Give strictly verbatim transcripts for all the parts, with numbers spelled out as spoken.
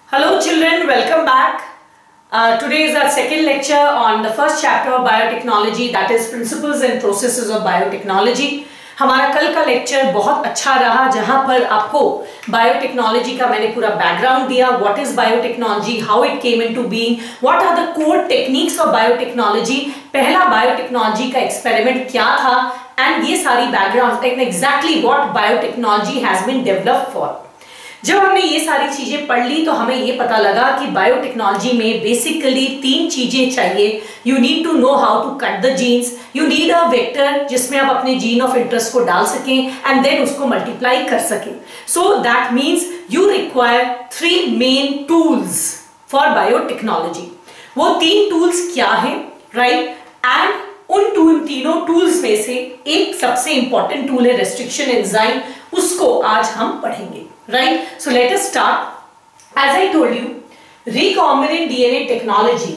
Hello children, welcome back. Uh, today is our second lecture on the first chapter of biotechnology, that is principles and processes of biotechnology. हमारा कल का lecture बहुत अच्छा रहा जहां पर आपको बायोटेक्नोलॉजी का मैंने पूरा बैकग्राउंड दिया, what is biotechnology, how it came into being, what are the core techniques of biotechnology, पहला बायोटेक्नोलॉजी का एक्सपेरिमेंट क्या था एंड ये सारी background and exactly what biotechnology has been developed for. जब हमने ये सारी चीजें पढ़ ली तो हमें ये पता लगा कि बायोटेक्नोलॉजी में बेसिकली तीन चीजें चाहिए। You need to know how to cut the genes, you need a vector जिसमें आप अपने जीन ऑफ इंटरेस्ट को डाल सकें एंड देन उसको मल्टीप्लाई कर सकें। So that means you require three main tools for biotechnology. वो तीन टूल्स क्या है, राइट? एंड उन टूल तीनों टूल्स में से एक सबसे इंपॉर्टेंट टूल है रेस्ट्रिक्शन एंजाइम, उसको आज हम पढ़ेंगे। Right, so let us start. As I told you, recombinant D N A technology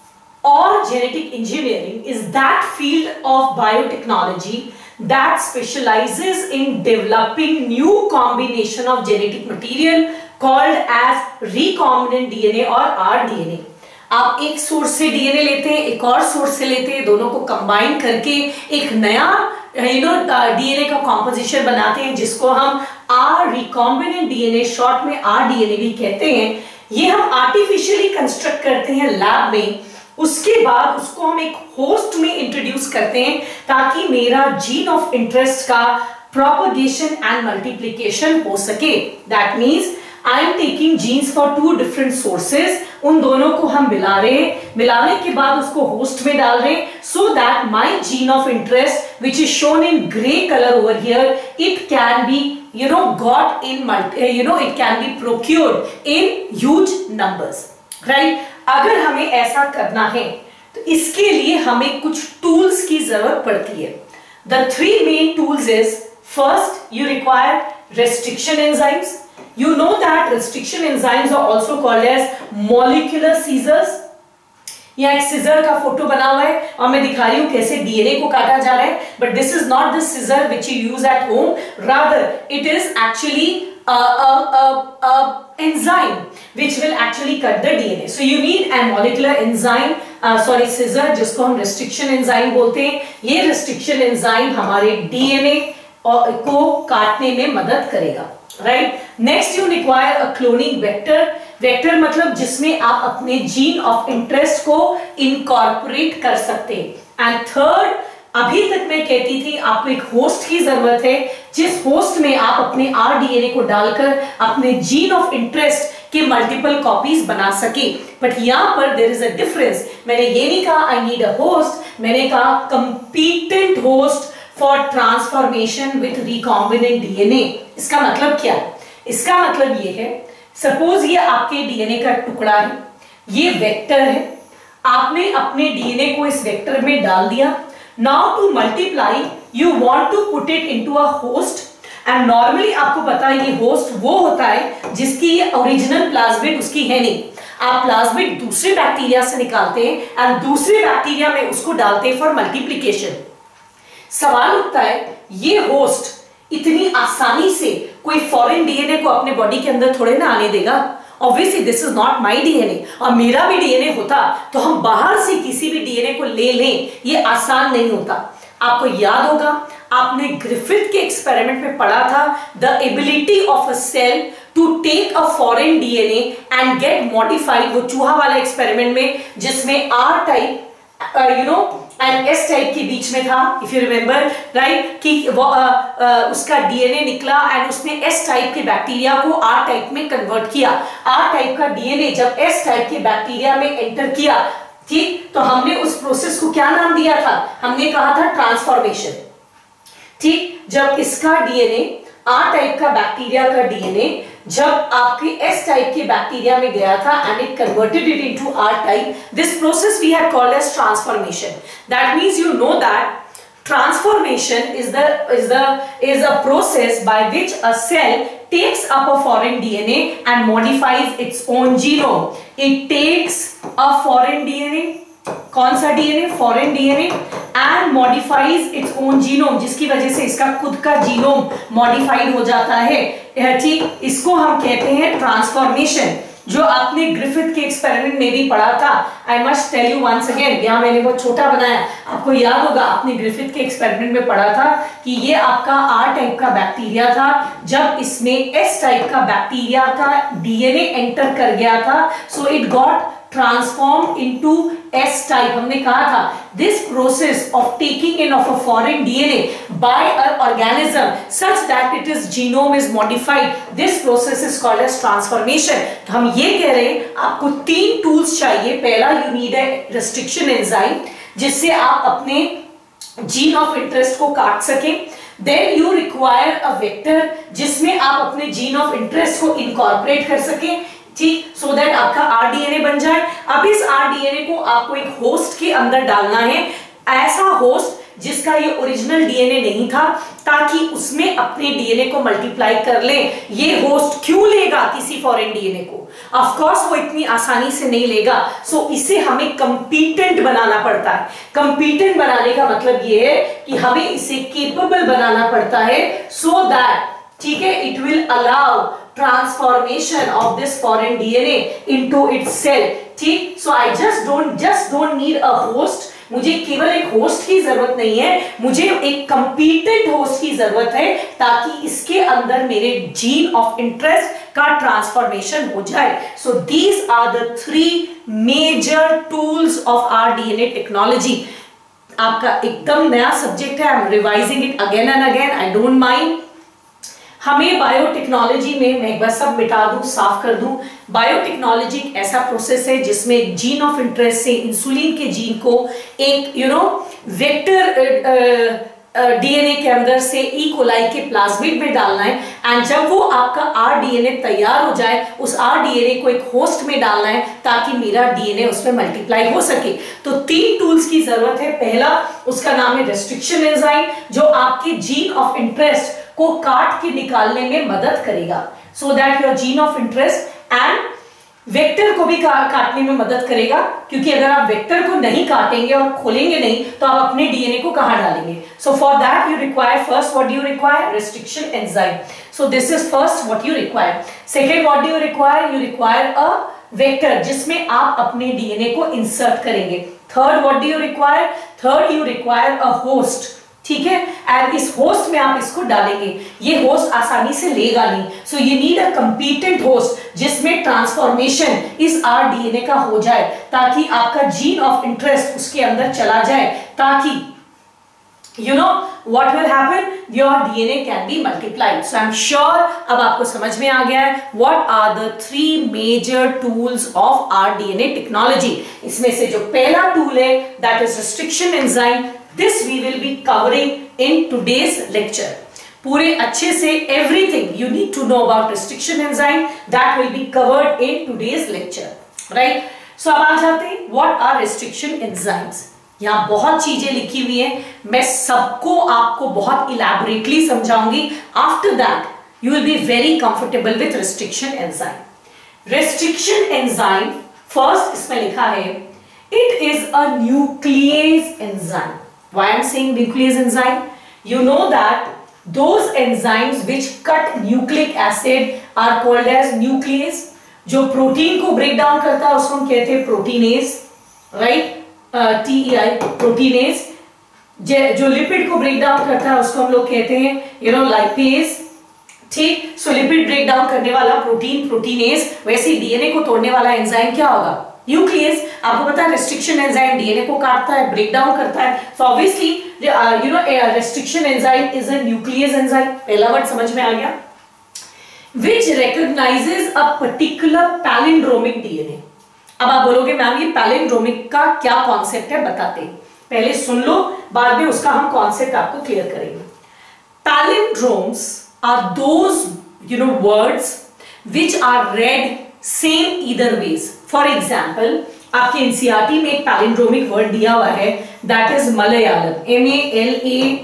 or genetic engineering is that field of biotechnology that specializes in developing new combination of genetic material called as recombinant D N A or R D N A. आप एक source से DNA लेते हैं, एक और source से लेते हैं, दोनों को कंबाइन करके एक नया यू नो डीएनए का कॉम्पोजिशन बनाते हैं जिसको हम आर रिकॉम्बिनेंट डीएनए, शॉर्ट में आर डीएनए भी कहते हैं। ये हम आर्टिफिशियली कंस्ट्रक्ट करते हैं लैब में, उसके बाद उसको हम एक होस्ट में इंट्रोड्यूस करते हैं ताकि मेरा जीन ऑफ इंटरेस्ट का प्रोपगेशन एंड मल्टीप्लिकेशन हो सके। That means I am taking genes for two different sources, उन दोनों को हम मिला रहे हैं, मिलाने के बाद उसको होस्ट में डाल रहे हैं so that my gene of interest which is shown in grey colour over here, it can be you know got in multi, you know it can be procured in huge numbers, right? अगर हमें ऐसा करना है तो इसके लिए हमें कुछ टूल्स की जरूरत पड़ती है। The three main tools is, first you require restriction enzymes. You know that restriction enzymes are also called as molecular scissors. यहाँ एक सीजर का फोटो बना हुआ है और मैं दिखा रही हूँ कैसे डीएनए को काटा जा रहा है, but this is not the scissor which you use at home, rather it is actually enzyme which will actually cut the DNA. So you need a molecular enzyme, sorry scissor, जिसको हम restriction enzyme बोलते हैं। ये restriction enzyme हमारे DNA को काटने में मदद करेगा, right? Next you require a cloning vector. Vector मतलब जिसमें आप अपने जीन ऑफ इंटरेस्ट को इनकॉर्पोरेट कर सकते हैं। एंड थर्ड, अभी तक मैं कहती थी आपको एक होस्ट की जरूरत है जिस होस्ट में आप अपने आरडीएनए को डालकर अपने जीन ऑफ इंटरेस्ट के मल्टीपल कॉपीज बना सके। बट यहां पर देयर इज अ डिफरेंस। मैंने ये नहीं कहा आई नीड अ होस्ट, मैंने कहा competent host for transformation with recombinant DNA. इसका मतलब क्या है? इसका मतलब ये है, सपोज ये आपके डीएनए का टुकड़ा है, ये वेक्टर है, आपने अपने डीएनए को इस वेक्टर में डाल दिया। Now to multiply you want to put it into a host and normally आपको पता है ये होस्ट वो होता है जिसकी ये ओरिजिनल प्लाज्मिड उसकी है नहीं। आप प्लाज्मिड दूसरे बैक्टीरिया से निकालते हैं एंड दूसरे बैक्टीरिया में उसको डालते हैं फॉर मल्टीप्लिकेशन। सवाल उठता है ये होस्ट इतनी आसानी से कोई फॉरेन डीएनए को अपने बॉडी के अंदर थोड़े ना आने देगा। Obviously this is not my DNA, और मेरा भी डीएनए होता तो हम बाहर से किसी भी डीएनए को ले लें, ये आसान नहीं होता। आपको याद होगा आपने ग्रिफिथ के एक्सपेरिमेंट में पढ़ा था the ability of a cell to take a foreign DNA and get modified, वो चूहा वाला एक्सपेरिमेंट में जिसमें R type you know and S type के बीच में था, इफ यू रिमेंबर, राइट? कि वो uh, uh, उसका डीएनए निकला एंड उसने एस टाइप के बैक्टीरिया को आर टाइप में कन्वर्ट किया। आर टाइप का डीएनए जब एस टाइप के बैक्टीरिया में एंटर किया, ठीक, तो हमने उस प्रोसेस को क्या नाम दिया था? हमने कहा था ट्रांसफॉर्मेशन। ठीक, जब इसका डीएनए आर टाइप का बैक्टीरिया का डीएनए जब आपके एस टाइप के बैक्टीरिया में गया था and it converted it into R type, this process we had called as transformation. That means you know that transformation is the is the is a process by which a cell takes up a foreign D N A and modifies its own genome. It takes a foreign D N A, कौन सा DNA? Foreign DNA, and modifies its own genome, जिसकी वजह से इसका खुद का genome modified हो जाता है। ठीक, इसको हम कहते हैं ट्रांसफॉर्मेशन। जो आपने ग्रिफिथ के एक्सपेरिमेंट में भी पढ़ा था। I must tell you once again, यहाँ मैंने बहुत छोटा बनाया, आपको याद होगा आपने ग्रिफिथ के एक्सपेरिमेंट में पढ़ा था कि ये आपका आर टाइप का बैक्टीरिया था, जब इसमें एस टाइप का बैक्टीरिया का डीएनए एंटर कर गया था, so it got transformed into S type. हमने कहा था this process of taking in of a foreign D N A by an organism such that it is genome is modified, this process is called as transformation. तो हम ये कह रहे हैं आपको तीन टूल्स चाहिए। पहला, you need a restriction enzyme जिससे आप अपने जीन ऑफ इंटरेस्ट को काट सकें। Then you require a vector जिसमें आप अपने जीन ऑफ इंटरेस्ट को इनकॉर्पोरेट कर सकें, ठीक, सो दैट आपका आरडीएनए बन जाए। अब इस आरडीएनए को आपको एक होस्ट के अंदर डालना है, ऐसा होस्ट जिसका ये ओरिजिनल डीएनए नहीं था, ताकि उसमें अपने डीएनए को मल्टीप्लाई कर ले। ये होस्ट क्यों लेगा किसी फॉरेन डीएनए को? ऑफ कोर्स वो इतनी आसानी से नहीं लेगा, सो so, इसे हमें कंपीटेंट बनाना पड़ता है। कंपीटेंट बनाने का मतलब ये है कि हमें इसे केपेबल बनाना पड़ता है, सो दैट, ठीक है, it will allow transformation of this foreign D N A into its cell, ठीक। so I just don't just don't need a host, मुझे केवल एक होस्ट की जरूरत नहीं है, मुझे एक कंपीटेंट होस्ट की जरूरत है, ताकि इसके अंदर मेरे जीन ऑफ इंटरेस्ट का ट्रांसफॉर्मेशन हो जाए। So these are the three major tools of R DNA technology. आपका एकदम नया सब्जेक्ट है, I am revising it again and again, I don't mind. हमें बायोटेक्नोलॉजी में, मैं एक बार सब मिटा दूं, साफ कर दूं, बायोटेक्नोलॉजी एक ऐसा प्रोसेस है जिसमें जीन ऑफ इंटरेस्ट से इंसुलिन के जीन को एक यू नो वेक्टर डीएनए के अंदर से ई कोलाई के प्लाज्मिड में डालना है, एंड जब वो आपका आरडीएनए तैयार हो जाए, उस आरडीएनए को एक होस्ट में डालना है ताकि मेरा डीएनए उसमें मल्टीप्लाई हो सके। तो तीन टूल्स की जरूरत है। पहला, उसका नाम है रेस्ट्रिक्शन एंजाइम, जो आपके जीन ऑफ इंटरेस्ट को काट के निकालने में मदद करेगा, so that your gene of interest and vector को भी का, काटने में मदद करेगा, क्योंकि अगर आप वेक्टर को नहीं काटेंगे और खोलेंगे नहीं तो आप अपने डीएनए को कहां डालेंगे? So for that you require, first what do you require? Restriction enzyme. So this is first what you require. Second, what do you require? You require a vector जिसमें आप अपने डीएनए को इंसर्ट करेंगे। Third, what do you require? Third, you require a host, ठीक है, and इस host में आप इसको डालेंगे। ये होस्ट आसानी से लेगा नहीं, so you need a competent host जिसमें ट्रांसफॉर्मेशन इस आरडीएनए का हो जाए, ताकि आपका जीन ऑफ इंटरेस्ट उसके अंदर चला जाए, ताकि you know what will happen, your DNA can be multiplied. So I am sure अब आपको समझ में आ गया है what are the three major tools of RDNA technology. इसमें से जो पहला टूल है that is restriction enzyme, this we will be covering in today's lecture. पूरे अच्छे से everything you need to know about restriction enzyme that will be covered in today's lecture, right? So अब आ जाते हैं what are restriction enzymes। यहाँ बहुत चीजें लिखी हुई हैं, मैं सबको आपको बहुत elaborately समझाऊंगी। After that you will be very comfortable with restriction enzyme. Restriction enzyme first इसमें लिखा है it is a nuclease enzyme. Why I am saying nuclease enzyme? You know that those enzymes which cut nucleic acid are called as nuclease. जो protein को break down करता है उसको हम कहते हैं proteinase, right? T E I, proteinase. जो lipid को ब्रेक डाउन करता है उसको हम लोग कहते हैं यू नो लाइपेज, ठीक। सो लिपिड ब्रेक डाउन करने वाला प्रोटीन प्रोटीनेज, वैसे डीएनए को तोड़ने वाला एंजाइम क्या होगा? न्यूक्लियस। आपको पता है रेस्ट्रिक्शन एंजाइम डीएनए को काटता है, ब्रेक डाउन करता है, so obviously you know restriction enzyme is a nucleus enzyme. पहला वर्ड समझ में आ गया। which recognizes a particular palindromic DNA. अब आप बोलोगे मैम ये पैलिंड्रोमिक का क्या कॉन्सेप्ट है, बताते हैं। पहले सुन लो, बाद में उसका हम कॉन्सेप्ट आपको क्लियर करेंगे। Palindromes are those you know words which are read same either ways. For example आपके एनसीईआरटी में एक पैलिंड्रोमिक वर्ड दिया हुआ है that is Malayalam, M A L A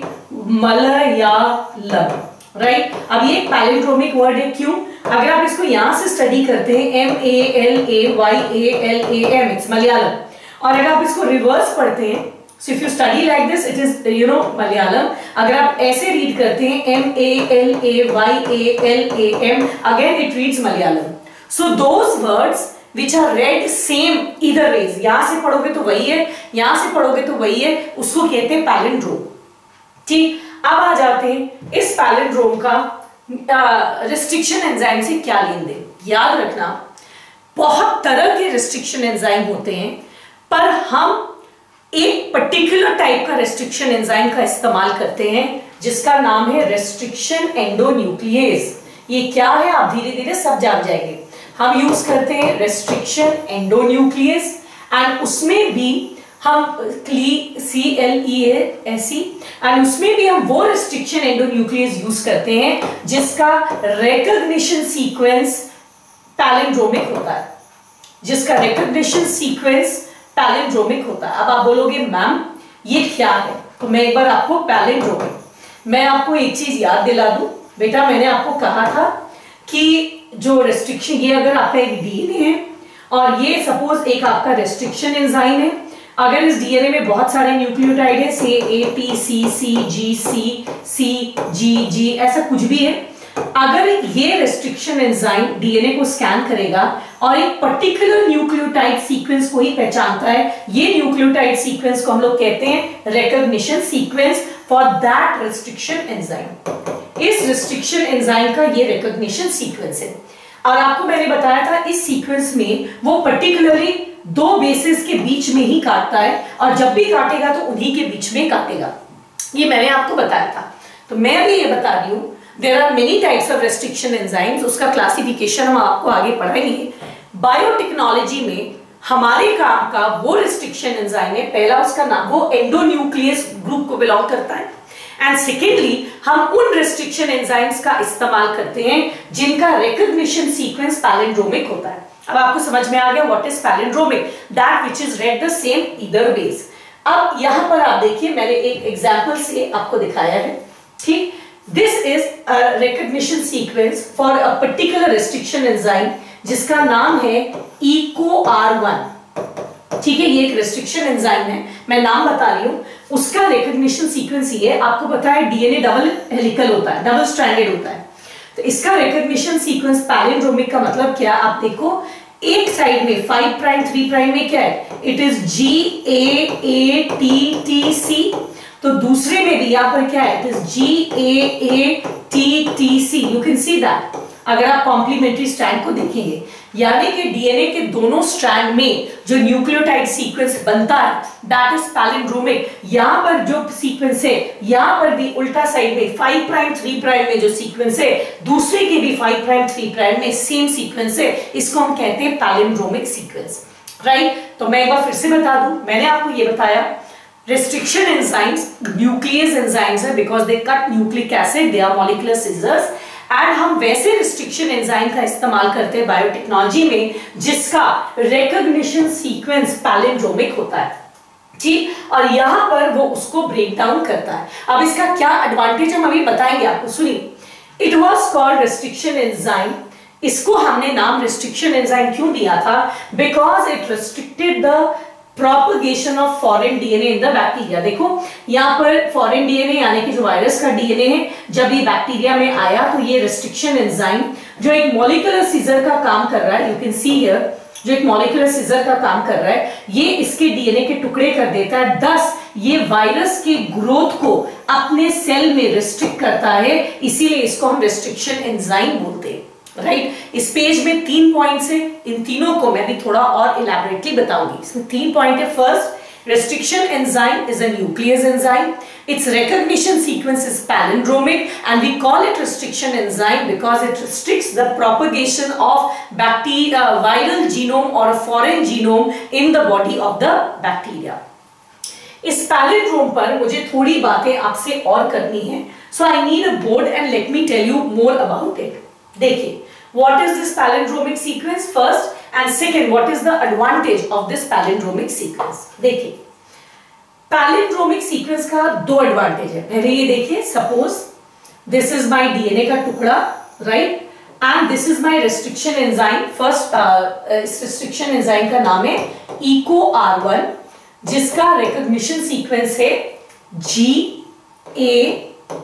Malayalam, right. अब ये एक पैलिंड्रोमिक वर्ड है, क्यों? अगर आप इसको यहां से स्टडी करते हैं M A L A Y A L A M, it's Malayalam, और अगर आप इसको रिवर्स पढ़ते हैं, so if you study like this it is you know Malayalam, अगर आप ऐसे रीड करते हैं M A L A Y A L A M, again it reads Malayalam. So those words which are read same either ways, यहां से पढ़ोगे तो वही है, यहां से पढ़ोगे तो वही है, उसको कहते हैं पैलिंड्रोम। ठीक, अब आ जाते हैं इस पैलिंड्रोम का रिस्ट्रिक्शन एंजाइम से क्या लेन देन। याद रखना बहुत तरह के रिस्ट्रिक्शन एंजाइम होते हैं, पर हम एक पर्टिकुलर टाइप का रेस्ट्रिक्शन एंजाइम का इस्तेमाल करते हैं जिसका नाम है रेस्ट्रिक्शन एंडोन्यूक्लियेज। ये क्या है आप धीरे धीरे सब जान जाएंगे। हम यूज करते हैं रेस्ट्रिक्शन एंडोन्यूक्लियेज एंड उसमें भी हम क्ली C L E S C and उसमें भी हम वो रेस्ट्रिक्शन एंडोन्यूक्लियेज यूज करते हैं जिसका रिकॉग्निशन सीक्वेंस पैलिंड्रोमिक होता है, जिसका रिकॉग्निशन सीक्वेंस पैलिंड्रोमिक होता है। अब आप बोलोगे मैम ये क्या है, तो मैं एक बार आपको पैलिंड्रोमिक, मैं आपको एक चीज याद दिला दूं बेटा, मैंने आपको कहा था कि जो रेस्ट्रिक्शन, ये अगर आपका एक डीएनए है और ये सपोज एक आपका रेस्ट्रिक्शन एंजाइम है, अगर इस डीएनए में बहुत सारे न्यूक्लियोटाइड है, से A T C C G सी सी जी जी ऐसा कुछ भी है, अगर ये रेस्ट्रिक्शन एंजाइम डीएनए को स्कैन करेगा और एक पर्टिकुलर न्यूक्लियोटाइड सीक्वेंस को ही पहचानता है, ये न्यूक्लियोटाइड सीक्वेंस को हम लोग कहते हैं recognition sequence for that restriction enzyme. इस रेस्ट्रिक्शन एंजाइम का ये रिकॉग्निशन सीक्वेंस है और आपको मैंने बताया था इस सीक्वेंस में वो पर्टिकुलरली दो बेसिस के बीच में ही काटता है और जब भी काटेगा तो उन्हीं के बीच में काटेगा, ये मैंने आपको बताया था। तो मैं भी ये बता रही हूं there are many types of restriction enzymes, उसका क्लासिफिकेशन हम आपको आगे पढ़ाएंगे। बायोटेक्नोलॉजी में हमारे काम का वो रेस्ट्रिक्शन एंजाइम है, पहला उसका नाम वो एंडोन्यूक्लियस ग्रुप को बिलोंग करता है एंड सेकेंडली हम उन रेस्ट्रिक्शन एंजाइम्स का इस्तेमाल करते हैं जिनका रिकॉग्निशन सीक्वेंस पैलिंड्रोमिक होता है। अब आपको समझ में आ गया what is palindromic, that which is read the same either ways. अब यहां पर आप देखिए मैंने एक एग्जांपल से आपको दिखाया है, ठीक, this is a recognition sequence for a particular restriction enzyme जिसका नाम है इको आर वन। ठीक है, ये एक रेस्ट्रिक्शन एंजाइम है, मैं नाम बता रही हूं, उसका रिकॉग्निशन सीक्वेंस ये है, आपको पता है डीएनए डबल हेलिकल होता है, डबल स्ट्रैंडेड होता है, तो इसका रिकॉग्निशन सीक्वेंस पैलिंड्रोमिक का मतलब क्या, आप देखो एक साइड में फाइव प्राइम थ्री प्राइम में क्या है, it is G A A T T C, तो दूसरे में भी यहां पर क्या है, it is G A A T T C, you can see that अगर आप कॉम्प्लीमेंट्री स्ट्रैंड को देखेंगे, यानी कि डीएनए के दोनों स्ट्रैंड में जो न्यूक्लियोटाइड सीक्वेंस बनता है दैट इज पैलिंड्रोमिक। यहां पर जो सीक्वेंस है, यहां पर भी उल्टा साइड में फाइव प्राइम थ्री प्राइम में जो सीक्वेंस है, दूसरे के भी फाइव प्राइम थ्री प्राइम में सेम सीक्वेंस है, इसको हम कहते हैं पैलिंड्रोमिक सीक्वेंस, राइट। तो मैं एक बार फिर से बता दूं, मैंने आपको ये बताया restriction enzymes nuclease enzymes है because they cut nucleic acid, they are molecular scissors and हम वैसे रिस्ट्रिक्शन एंजाइम का इस्तेमाल करते हैं बायोटेक्नोलॉजी में जिसका रिकॉग्निशन सीक्वेंस पैलिंड्रोमिक होता है, ठीक, और यहां पर वो उसको ब्रेक डाउन करता है। अब इसका क्या एडवांटेज हम अभी बताएंगे आपको, सुनिए। It was called restriction enzyme, इसको हमने नाम रिस्ट्रिक्शन एंजाइम क्यों दिया था, because it restricted the propagation of foreign DNA in the bacteria. देखो यहाँ पर फॉरेन डीएनए यानी कि जो वायरस का डीएनए है, जब ये बैक्टीरिया में आया तो ये रिस्ट्रिक्शन एंजाइम जो एक मॉलिक्यूलर सीजर का काम कर रहा है, यू कैन सी हियर, जो एक मॉलिक्यूलर सीजर का काम कर रहा है, ये इसके डीएनए के टुकड़े कर देता है, दस ये वायरस की ग्रोथ को अपने सेल में रिस्ट्रिक्ट करता है, इसीलिए इसको हम रिस्ट्रिक्शन एंजाइम बोलते हैं, राइट right? इस पेज में तीन पॉइंट्स है, इन तीनों को मैं भी थोड़ा और इलैबोरेटली बताऊंगी। इसमें तीन पॉइंट है। First, restriction enzyme is a nucleus enzyme, its recognition sequence is palindromic and we call it restriction enzyme because it restricts the propagation of bacteria viral genome और foreign genome in the body of the bacteria. इस palindrome पर मुझे थोड़ी बातें आपसे और करनी है, so I need a board and let me tell you more about it. देखिए, what is this palindromic sequence first and second what is the advantage of this palindromic sequence। देखिए, palindromic sequence का दो advantage है। पहले ये देखिए, suppose this is my DNA का टुकड़ा, right, and this is my restriction enzyme. First इस रिस्ट्रिक्शन एंजाइम का नाम है इको आर वन, जिसका रिकॉग्निशन सीक्वेंस है G A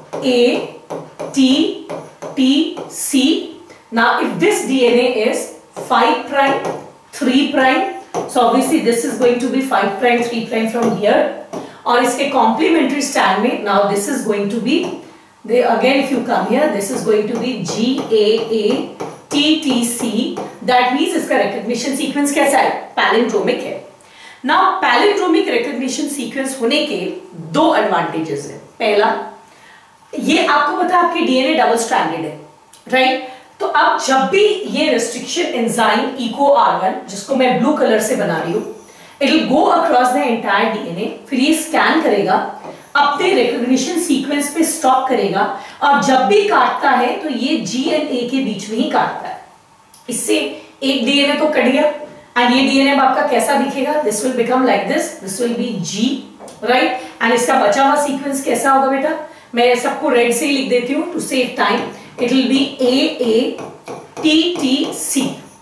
A T T C. Now if this D N A is five prime, three prime. So obviously this is going to be five prime, three prime from here. और इसके complementary strand में now this is going to be, they again if you come here, this is going to be G A A T T C. That means इसका recognition sequence कैसा है? Palindromic है. Now palindromic recognition sequence होने के दो advantages हैं. पहला, ये आपको पता है आपकी डीएनए डबल स्ट्रैंडेड है, राइट? तो अब जब भी ये restriction enzyme eco R one, जिसको मैं ब्लू कलर से बना रही हूं, it will go across the entire DNA, फिर ये स्कैन करेगा, अपने रिकॉग्निशन सीक्वेंस पे स्टॉप करेगा, और जब भी काटता है तो ये जी एंड ए के बीच में ही काटता है. इससे एक डीएनए तो कट गया, एंड ये डीएनए आपका कैसा दिखेगा? This will become like this, this will be G, right? And इसका बचा हुआ सीक्वेंस कैसा होगा बेटा? मैं सबको रेड से ही लिख देती हूँ to save time. It will be A A T T C.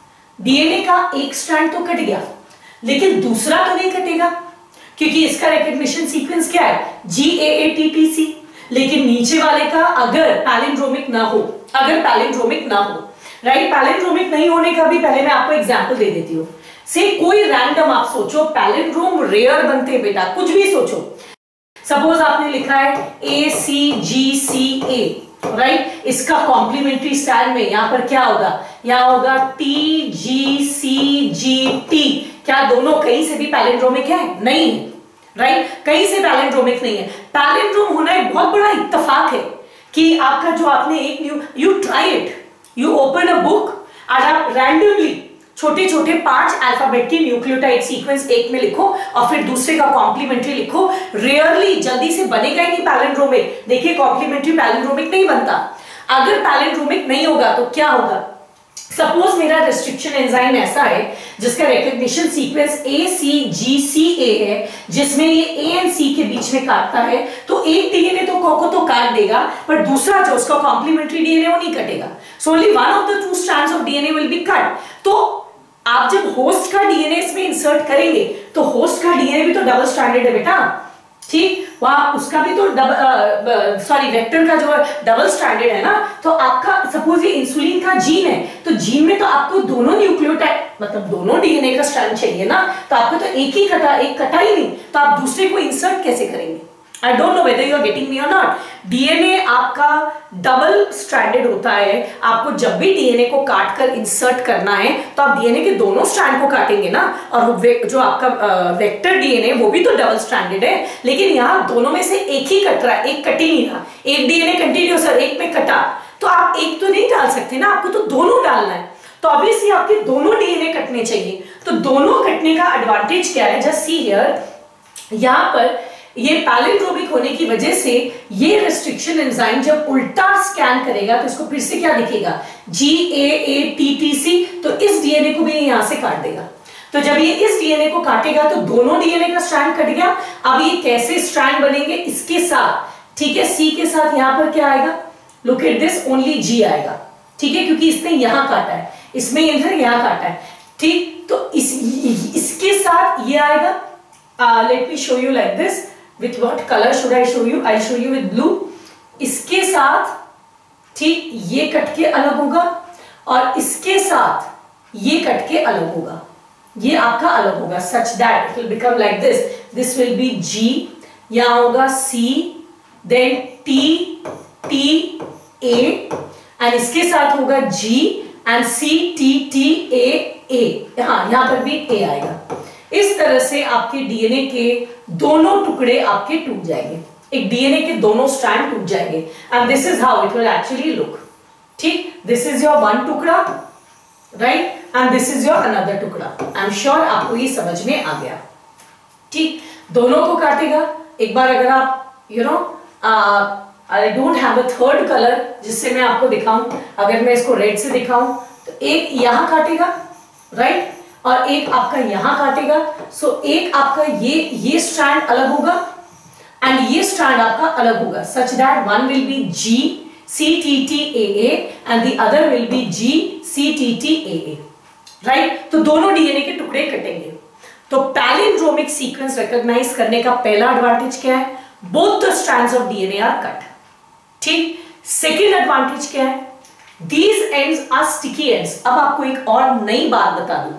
DNA का एक स्ट्रैंड तो कट गया, लेकिन दूसरा तो नहीं कटेगा, क्योंकि इसका रिकॉग्निशन सीक्वेंस क्या है? G A A T T C. लेकिन नीचे वाले का अगर पैलिंड्रोमिक ना हो, अगर पैलिंड्रोमिक ना हो, राइट? पैलिंड्रोमिक नहीं होने का भी पहले मैं आपको एग्जांपल दे देती हूँ. से कोई रैंडम आप सोचो, पैलिंड्रोम रेयर बनते हैं बेटा, कुछ भी सोचो. सपोज आपने लिखा है A C G C A, right? इसका कॉम्प्लीमेंट्री स्टाइल में यहां पर क्या होगा? यहां होगा टी जी सी जी टी. क्या दोनों कहीं से भी पैलिंड्रोमिक है? नहीं, राइट? कहीं से पैलिंड्रोमिक नहीं है. पैलिंड्रोम होना एक बहुत बड़ा इत्तेफाक है कि आपका जो आपने एक new you try it, you open a book और आप रैंडमली छोटे छोटे पांच अल्फाबेट की न्यूक्लियोटाइड सीक्वेंस एक में लिखो और फिर दूसरे का कॉम्प्लीमेंट्री लिखो. रेयरली, जल्दी से बनेगा ही नहीं पैलिंड्रोमिक. देखिए कॉम्प्लीमेंट्री पैलिंड्रोमिक नहीं बनता. अगर पैलिंड्रोमिक नहीं होगा तो क्या होगा? सपोज मेरा रेस्ट्रिक्शन एंजाइम ऐसा है जिसका रिकॉग्निशन सीक्वेंस ए सी जी सी ए है, जिसमें ये ए एंड सी के बीच में काटता है, तो एक डीएनए तो को को तो काट देगा, पर दूसरा जो उसका कॉम्प्लीमेंट्री डीएनए वो नहीं कटेगा. So only one of the two strands of DNA will be cut. तो आप जब होस्ट का डीएनए इसमें इंसर्ट करेंगे तो होस्ट का डीएनए भी तो डबल स्ट्रैंडेड है बेटा, ठीक? वहां उसका भी तो डबल, सॉरी वेक्टर का जो डबल स्ट्रैंडेड है ना. तो आपका सपोज ये इंसुलिन का जीन है, तो जीन में तो आपको दोनों न्यूक्लियोटाइड मतलब दोनों डीएनए का स्ट्रैंड चाहिए ना. तो आपको तो एक ही कटा, एक कटा ही नहीं, तो आप दूसरे को इंसर्ट कैसे करेंगे? I don't know whether you are getting me or not. DNA आपका डबल स्ट्रैंडेड होता है. आपको जब भी डीएनए को काट कर इंसर्ट करना है तो आप डीएनए के दोनों स्ट्रैंड को काटेंगे ना. और जो आपका वेक्टर डीएनए वो भी तो डबल स्ट्रैंडेड है, लेकिन यहाँ दोनों में से एक ही कट रहा है, एक कट ही नहीं रहा. एक डीएनए कंटिन्यू सर, एक में कटा, तो आप एक तो नहीं डाल सकते ना, आपको तो दोनों डालना है. तो ऑब्वियसली आपके दोनों डीएनए कटने चाहिए. तो दोनों कटने का एडवांटेज क्या है? जस्ट सी हियर, यहाँ पर ये पैलिंड्रोमिक होने की वजह से ये रेस्ट्रिक्शन एंजाइम जब उल्टा स्कैन करेगा तो इसको फिर से क्या दिखेगा? G A A T T C. तो इस डीएनए को भी यहां से काट देगा. तो जब ये इस डीएनए को काटेगा तो दोनों डीएनए का स्ट्रैंड कट गया. अब ये कैसे स्ट्रैंड बनेंगे? इसके साथ, ठीक है, सी के साथ यहां पर क्या आएगा? Look at this, only G आएगा, ठीक है, क्योंकि इसने यहां काटा है, इसमें इधर यहां काटा है, ठीक? तो इस इसके साथ ये आएगा. Let me show you like this. With what color should I show you? I'll show you with blue. इसके साथ, ठीक, ये कट के अलग होगा, और इसके साथ ये कट के अलग होगा. ये आपका अलग होगा, such that it will become like this. This will be G, यहाँ होगा C, then T, T, A, and इसके साथ होगा G and C, T, T, A, A. हाँ, यहाँ पर भी A आएगा. इस तरह से आपके डीएनए के दोनों टुकड़े आपके टूट जाएंगे. एक डीएनए के दोनों स्ट्रैंड टूट जाएंगे. And this is how it will actually look, ठीक? दिस इज योर वन टुकड़ा, right? And this is your another टुकड़ा. आई एम श्योर आपको ये समझ में आ गया, ठीक? दोनों को काटेगा. एक बार अगर आप you know I don't have a third colour जिससे मैं आपको दिखाऊं, अगर मैं इसको रेड से दिखाऊं तो एक यहां काटेगा, राइट? और एक आपका यहां काटेगा. सो so, एक आपका ये ये स्ट्रैंड अलग होगा एंड ये स्ट्रैंड आपका अलग होगा, such that one will be G C T T A A and the other will be G C T T A A, right? तो दोनों डीएनए के टुकड़े कटेंगे. तो पैलिंड्रोमिक सीक्वेंस रिकॉग्नाइज करने का पहला एडवांटेज क्या है? Both the strands of DNA are cut, ठीक? सेकेंड एडवांटेज क्या है? These ends are sticky ends. अब आपको एक और नई बात बता दूं,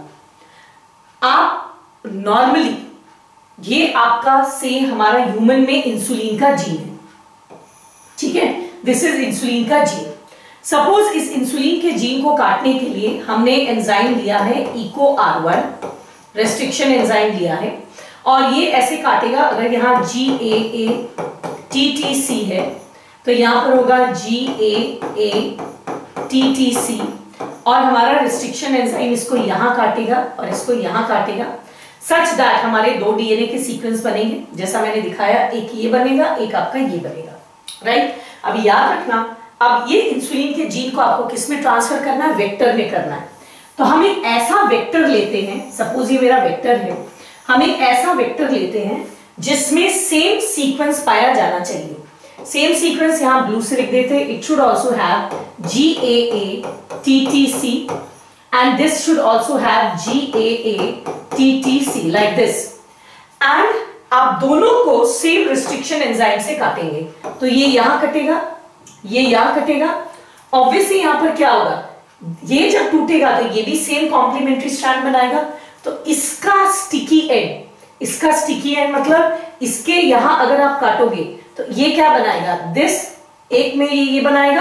आप नॉर्मली ये आपका से हमारा ह्यूमन में इंसुलिन का जीन है, ठीक है, दिस इज इंसुलिन का जीन। सपोज इस इंसुलिन के जीन को काटने के लिए हमने एंजाइम लिया है eco R one, restriction enzyme लिया है, और ये ऐसे काटेगा। अगर यहाँ जी A A T T C है तो यहाँ पर होगा जी ए ए टी टी सी, और हमारा रेस्ट्रिक्शन एंजाइम इसको यहाँ काटेगा और इसको यहाँ काटेगा, सच दैट हमारे दो डीएनए के सीक्वेंस बनेंगे, जैसा मैंने दिखाया, एक ये बनेगा, एक आपका ये बनेगा, राइट। अब याद रखना, अब ये इंसुलिन के जीन को आपको किस में ट्रांसफर करना है, वेक्टर में करना है। तो हम एक ऐसा वेक्टर लेते हैं, सपोज ये मेरा वेक्टर है, हम एक ऐसा वेक्टर लेते हैं जिसमें सेम सीक्वेंस पाया जाना चाहिए। सेम सीक्वेंस यहां ब्लू से लिख देते हैं, it should also have G A A T T C and this should also have G A A T T C, like this. And आप दोनों को सेम रिस्ट्रिक्शन एंजाइम से काटेंगे, तो ये यहां कटेगा, ये यहां कटेगा। ऑब्वियसली यहां पर क्या होगा, ये जब टूटेगा तो ये भी सेम कॉम्प्लीमेंट्री स्ट्रैंड बनाएगा, तो इसका स्टिकी एंड, इसका स्टिकी एंड मतलब इसके यहां अगर आप काटोगे तो ये क्या बनाएगा, दिस, एक में ये ये बनाएगा,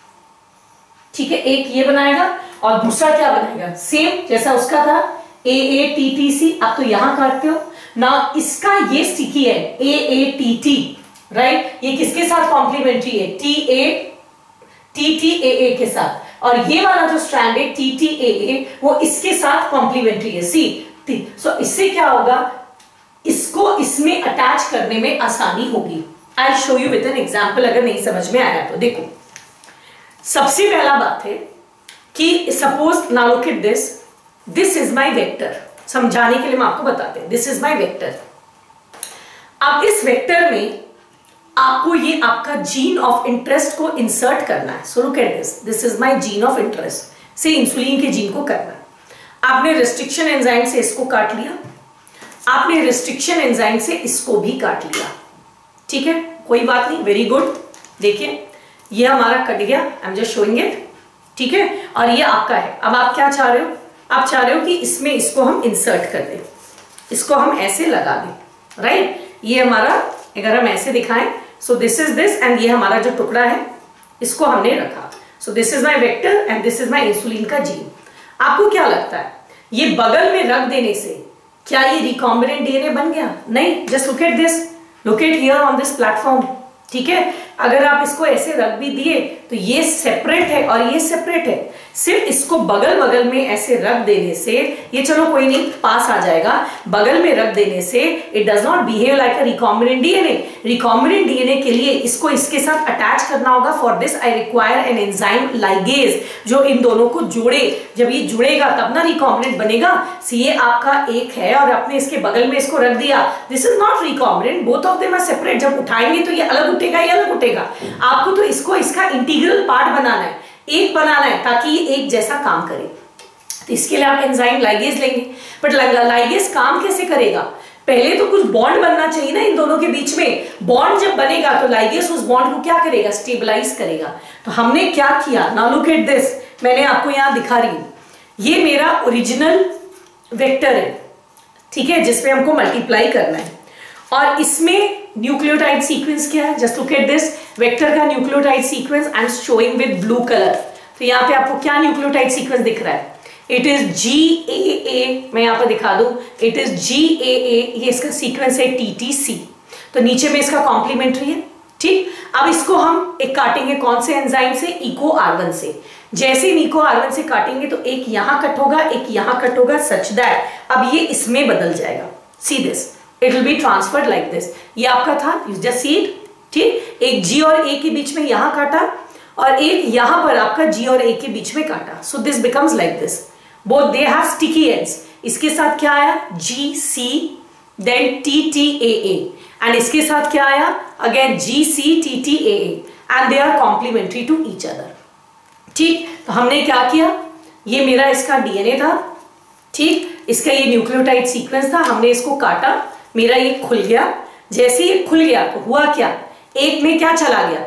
ठीक है, एक ये बनाएगा, और दूसरा क्या बनाएगा, सेम जैसा उसका था ए ए टी टी सी, आप तो यहां काटते हो ना, इसका ये स्टिकी है A A T T, right, ये किसके साथ कॉम्प्लीमेंट्री है, T A T T A A के साथ, और ये वाला जो स्ट्रैंड है टी टी ए ए वो इसके साथ कॉम्प्लीमेंट्री है, सी टी। सो इससे क्या होगा, इसको इसमें अटैच करने में आसानी होगी। I show you with an example, अगर नहीं समझ में आया तो देखो। सबसे पहला बात है कि suppose now look at this, this is my vector, समझाने के लिए मैं आपको बताते हैं, दिस इज माई वेक्टर। अब इस वेक्टर में आपको ये आपका जीन ऑफ इंटरेस्ट को इंसर्ट करना है। So look at this, this is my gene of interest, से इंसुलिन के जीन को करना है। आपने रिस्ट्रिक्शन एंजाइम से इसको काट लिया, आपने रिस्ट्रिक्शन एंजाइम से इसको भी काट लिया, ठीक है, कोई बात नहीं, वेरी गुड। देखिए ये हमारा कट गया, I am just showing it, ठीक है, और ये आपका है। अब आप क्या चाह रहे हो, आप चाह रहे हो कि इसमें इसको हम इंसर्ट कर दें, इसको हम ऐसे लगा दें, राइट। ये हमारा, अगर हम ऐसे दिखाएं, so this is this, and ये हमारा जो टुकड़ा है इसको हमने रखा। So this is my vector and this is my insulin का जीन। आपको क्या लगता है, ये बगल में रख देने से क्या ये रिकॉम्बिनेंट डीएनए बन गया? नहीं, just look at this, look at here on this platform, ठीक है। अगर आप इसको ऐसे रख भी दिए तो ये सेपरेट है और ये सेपरेट है, सिर्फ इसको बगल बगल में ऐसे रख देने से, ये चलो कोई नहीं पास आ जाएगा, बगल में रख देने से it does not behave like a recombinant DNA. Recombinant DNA के लिए इसको इसके साथ अटैच करना होगा। For this I require an enzyme ligase, जो इन दोनों को जोड़े। जब ये जुड़ेगा तब ना रिकॉम्बिनेंट बनेगा। सी ये आपका एक है और आपने इसके बगल में इसको रख दिया, this is not recombinant, both of them are separate. जब उठाएंगे तो ये अलग उठेगा, ये अलग उठेगा। आपको तो इसको इसका इंटीग्रल पार्ट बनाना है, एक बनाना है, ताकि ये एक जैसा काम करे। तो इसके लिए आप एंजाइम लाइगेज लेंगे, बट लाइगेज काम कैसे करेगा? पहले तो कुछ बॉन्ड बनना चाहिए ना इन दोनों के बीच में। बॉन्ड जब बनेगा तो लाइगेज उस बॉन्ड को क्या करेगा? स्टेबलाइज करेगा। तो हमने क्या किया, नाउ लुक एट दिस, मैंने आपको यहां दिखा रही हूं, ये मेरा ओरिजिनल वेक्टर है, ठीक है, जिसमें हमको मल्टीप्लाई करना है। और इसमें न्यूक्लियोटाइड सीक्वेंस क्या है? Just look at this, vector का nucleotide sequence I am showing with blue colour. तो यहाँ पे आपको क्या न्यूक्लियोटाइड सीक्वेंस दिख रहा है? इट इज जी ए ए, मैं यहाँ पे दिखा दूं, इट इज जी ए ए, ये इसका सीक्वेंस है टी टी सी। तो नीचे में इसका कॉम्प्लीमेंट्री है, ठीक। अब इसको हम एक काटेंगे कौन से एंजाइम से? इको आर वन से। जैसे इको आर वन से काटेंगे तो एक यहाँ कट होगा, एक यहाँ कट होगा, सच दैट अब ये इसमें बदल जाएगा। See this, it will be transferred like this. ये आपका था, यू जस्ट सी इट, ठीक। एक जी और ए के बीच में यहां काटा और एक यहां पर आपका जी और ए के बीच में काटा। So this becomes like this, both they have sticky ends. इसके साथ क्या आया? G C then T T A A, and इसके साथ क्या आया? Again G C T T A A, and they are complementary to each other, ठीक। तो हमने क्या किया, ये मेरा इसका डीएनए था, ठीक, इसका ये न्यूक्लियोटाइड सीक्वेंस था, हमने इसको काटा, मेरा ये खुल गया। जैसे ये खुल गया तो हुआ क्या, एक में क्या चला गया?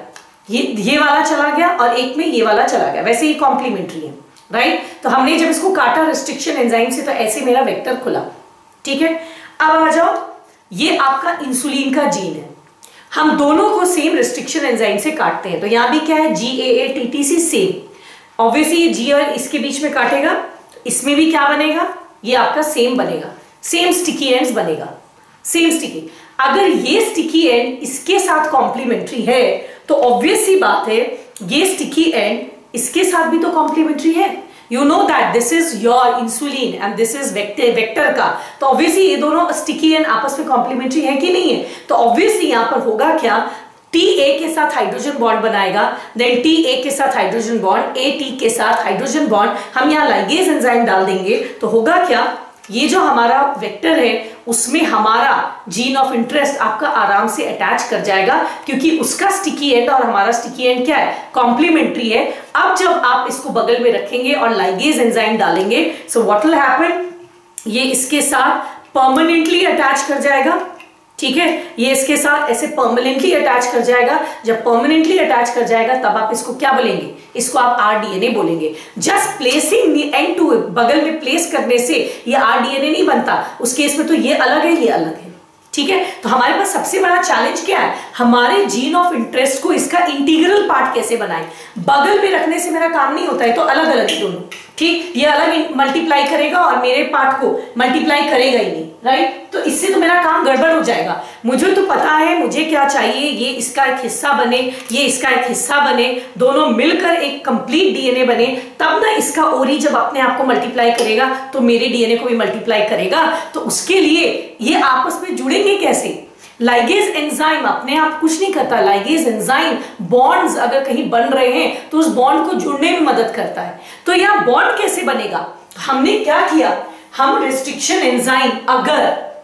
ये ये वाला चला गया और एक में ये वाला चला गया, वैसे ये कॉम्प्लीमेंट्री है, राइट। तो हमने जब इसको काटा रेस्ट्रिक्शन एंजाइम से तो ऐसे मेरा वेक्टर खुला, ठीक है। अब आ जाओ, ये आपका इंसुलिन का जीन है, हम दोनों को सेम रेस्ट्रिक्शन एंजाइम से काटते हैं। तो यहां भी क्या है, G A A T T C same, obviously ये जी और इसके बीच में काटेगा, इसमें भी क्या बनेगा, ये आपका सेम बनेगा, सेम स्टिकी एंड्स बनेगा, सेम स्टिकी। अगर ये स्टिकी एंड इसके साथ कॉम्प्लीमेंट्री है तो ऑब्वियस सी बात है ये स्टिकी एंड इसके साथ भी तो कॉम्प्लीमेंट्री है। You know that this is your insulin and this is vector vector का, तो ऑब्वियसली ये दोनों स्टिकी एंड आपस में कॉम्प्लीमेंट्री है कि नहीं है। तो ऑब्वियसली यहां पर होगा क्या, टी ए के साथ हाइड्रोजन बॉन्ड बनाएगा, देन टी ए के साथ हाइड्रोजन बॉन्ड, ए टी के साथ हाइड्रोजन बॉन्ड, हम यहाँ लाइगेज एंजाइम डाल देंगे तो होगा क्या, ये जो हमारा वेक्टर है उसमें हमारा जीन ऑफ इंटरेस्ट आपका आराम से अटैच कर जाएगा, क्योंकि उसका स्टिकी एंड और हमारा स्टिकी एंड क्या है, कॉम्प्लीमेंट्री है। अब जब आप इसको बगल में रखेंगे और लाइगेज एंजाइम डालेंगे, सो व्हाट विल हैपन, ये इसके साथ परमानेंटली अटैच कर जाएगा, ठीक है, ये इसके साथ ऐसे परमानेंटली अटैच कर जाएगा। जब परमानेंटली अटैच कर जाएगा तब आप इसको क्या बोलेंगे, इसको आप आरडीएनए बोलेंगे। Just placing the end to बगल में प्लेस करने से ये आरडीएनए नहीं बनता, उस केस में तो ये अलग है, ये अलग है, ठीक है। तो हमारे पास सबसे बड़ा चैलेंज क्या है, हमारे जीन ऑफ इंटरेस्ट को इसका इंटीग्रल पार्ट कैसे बनाएं। बगल में रखने से मेरा काम नहीं होता है, तो अलग अलग दोनों, ठीक, ये अलग मल्टीप्लाई करेगा और मेरे पार्ट को मल्टीप्लाई करेगा ही नहीं, राइट। तो इससे तो मेरा काम गड़बड़ हो जाएगा। मुझे तो पता है मुझे क्या चाहिए, ये इसका एक हिस्सा बने, ये इसका एक हिस्सा बने, दोनों मिलकर एक कंप्लीट डीएनए बने, तब ना इसका ओरी जब अपने आप को मल्टीप्लाई करेगा तो मेरे डीएनए को भी मल्टीप्लाई करेगा। तो उसके लिए ये आपस में जुड़ेंगे कैसे, लाइगेज एंजाइम अपने आप कुछ नहीं करता, लाइगेज एंजाइम बॉन्ड्स अगर कहीं बन रहे हैं तो उस बॉन्ड को जुड़ने में मदद करता है। तो यह बॉन्ड कैसे बनेगा, हमने क्या किया, हम रेस्ट्रिक्शन एंजाइम अगर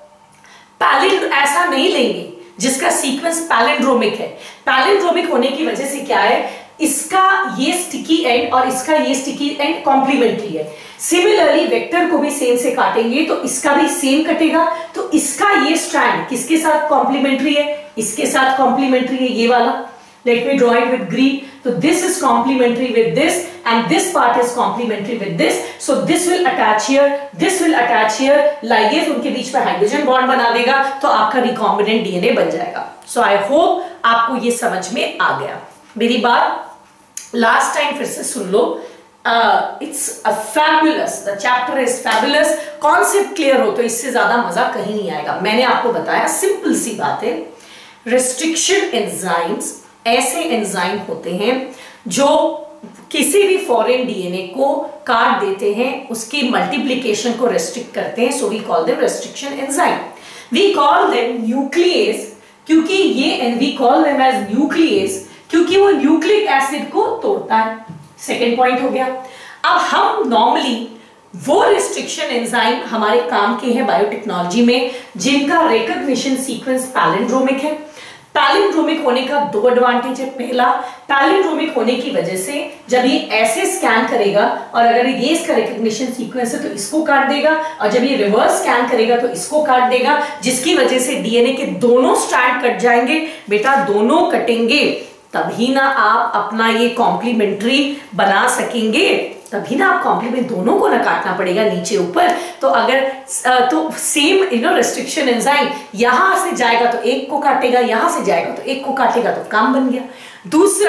पैलिंड ऐसा नहीं लेंगे जिसका सीक्वेंस पैलिंड्रोमिक है, पैलिंड्रोमिक होने की वजह से क्या है, इसका ये स्टिकी एंड और इसका ये स्टिकी एंड कॉम्प्लीमेंट्री है। सिमिलरली वेक्टर को भी सेम से काटेंगे तो इसका भी सेम कटेगा, तो इसका ये स्ट्रैंड किसके साथ कॉम्प्लीमेंट्री है, इसके साथ कॉम्प्लीमेंट्री है, ये वाला, let me draw it with green. So this is complementary with this and this part is complementary with this. So this will attach here, this will attach here, ligase उनके बीच में hydrogen bond बना देगा तो आपका recombinant DNA बन जाएगा। So I hope आपको ये समझ में आ गया। मेरी बात लास्ट टाइम फिर से सुन लो। It's a fabulous, the chapter is fabulous. Concept clear हो तो इससे ज्यादा मजा कहीं नहीं आएगा। मैंने आपको बताया सिंपल सी बात है, रेस्ट्रिक्शन एंजाइम्स ऐसे एंजाइम होते हैं जो किसी भी फॉरेन डीएनए को काट देते हैं, उसकी मल्टीप्लिकेशन को रेस्ट्रिक्ट करते हैं, so we call them restriction enzyme. We call them nucleus क्योंकि ये, and we call them as nucleus क्योंकि वो न्यूक्लिक एसिड को तोड़ता है। सेकेंड पॉइंट हो गया। अब हम नॉर्मली वो रेस्ट्रिक्शन एंजाइम हमारे काम के हैं बायोटेक्नोलॉजी में जिनका रिकॉग्निशन सीक्वेंस पैलिंड्रोमिक है। पैलिंड्रोमिक होने का दो एडवांटेज है। पहला, पैलिंड्रोमिक होने की वजह से जब ये ऐसे स्कैन करेगा और अगर ये इसका रिकॉग्निशन सीक्वेंस है तो इसको काट देगा, और जब ये रिवर्स स्कैन करेगा तो इसको काट देगा, जिसकी वजह से डीएनए के दोनों स्ट्रैंड कट जाएंगे। बेटा दोनों कटेंगे तभी ना आप अपना ये कॉम्प्लीमेंट्री बना सकेंगे, तभी ना आप कॉम्प्लीमेंट, दोनों को ना काटना पड़ेगा नीचे ऊपर। तो अगर तो same you know restriction enzyme यहां से जाएगा तो एक को काटेगा, यहां से जाएगा तो एक को काटेगा, तो काम बन गया। दूसरा,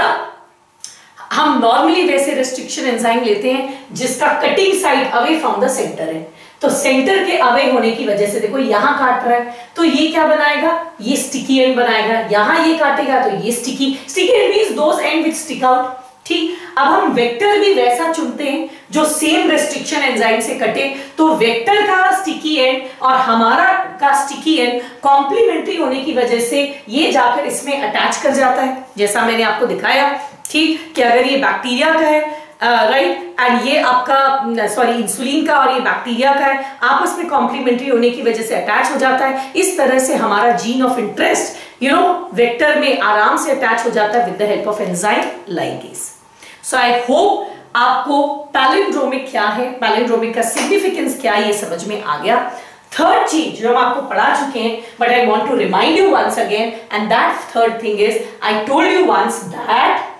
हम नॉर्मली वैसे रेस्ट्रिक्शन एंजाइम लेते हैं जिसका cutting side away from the centre है, तो सेंटर के अवे होने की वजह से देखो यहां काट रहा है तो ये क्या बनाएगा, ये स्टिकी एंड बनाएगा। यहां ये काटेगा तो ये sticky, sticky end means those end which stick out. ठीक, अब हम वेक्टर भी वैसा चुनते हैं जो सेम रेस्ट्रिक्शन एंजाइम से कटे, तो वेक्टर का स्टिकी एंड और हमारा का स्टिकी एंड कॉम्प्लीमेंट्री होने की वजह से ये जाकर इसमें अटैच कर जाता है, जैसा मैंने आपको दिखाया। ठीक, कि अगर ये बैक्टीरिया का है राइट uh, एंड right? ये आपका सॉरी इंसुलिन का और ये बैक्टीरिया का है, आपस में कॉम्प्लीमेंट्री होने की वजह से अटैच हो जाता है। इस तरह से हमारा gene of interest you know vector में आराम से अटैच हो जाता है with the help of enzyme ligase. So I hope आपको पैलिंड्रोमिक क्या है, पैलिंड्रोमिक का सिग्निफिकेंस क्या है, ये समझ में आ गया। थर्ड चीज जो हम आपको पढ़ा चुके हैं, but I want to remind you once again, and that third thing is I told you once that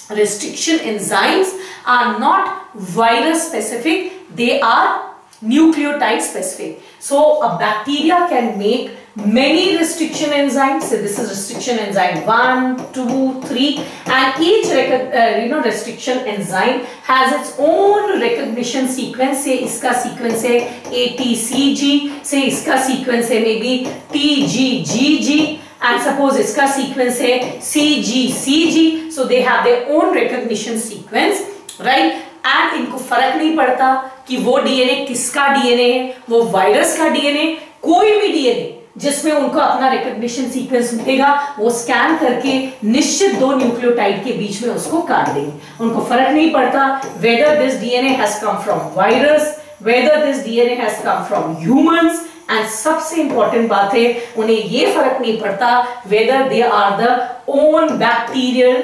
restriction enzymes are not virus specific, they are nucleotide specific. So a bacteria can make many restriction enzymes. So this is restriction enzyme one, two, three, and each uh, you know restriction enzyme has its own recognition sequence. Say इसका sequence है A T C G, say इसका sequence है maybe T G G G, and suppose इसका sequence है C G C G. So they have their own recognition sequence, right? And इनको फर्क नहीं पड़ता कि वो डीएनए किसका डीएनए है, वो वायरस का डीएनए, कोई भी डीएनए जिसमें उनको अपना रिकॉग्निशन सीक्वेंस मिलेगा, वो स्कैन करके निश्चित दो न्यूक्लियोटाइड के बीच में उसको काट देंगे. उनको फर्क नहीं पड़ता whether this DNA has come from virus, whether this DNA has come from humans. And सबसे इंपॉर्टेंट बात है, उन्हें ये फर्क नहीं पड़ता whether they are the own bacterial,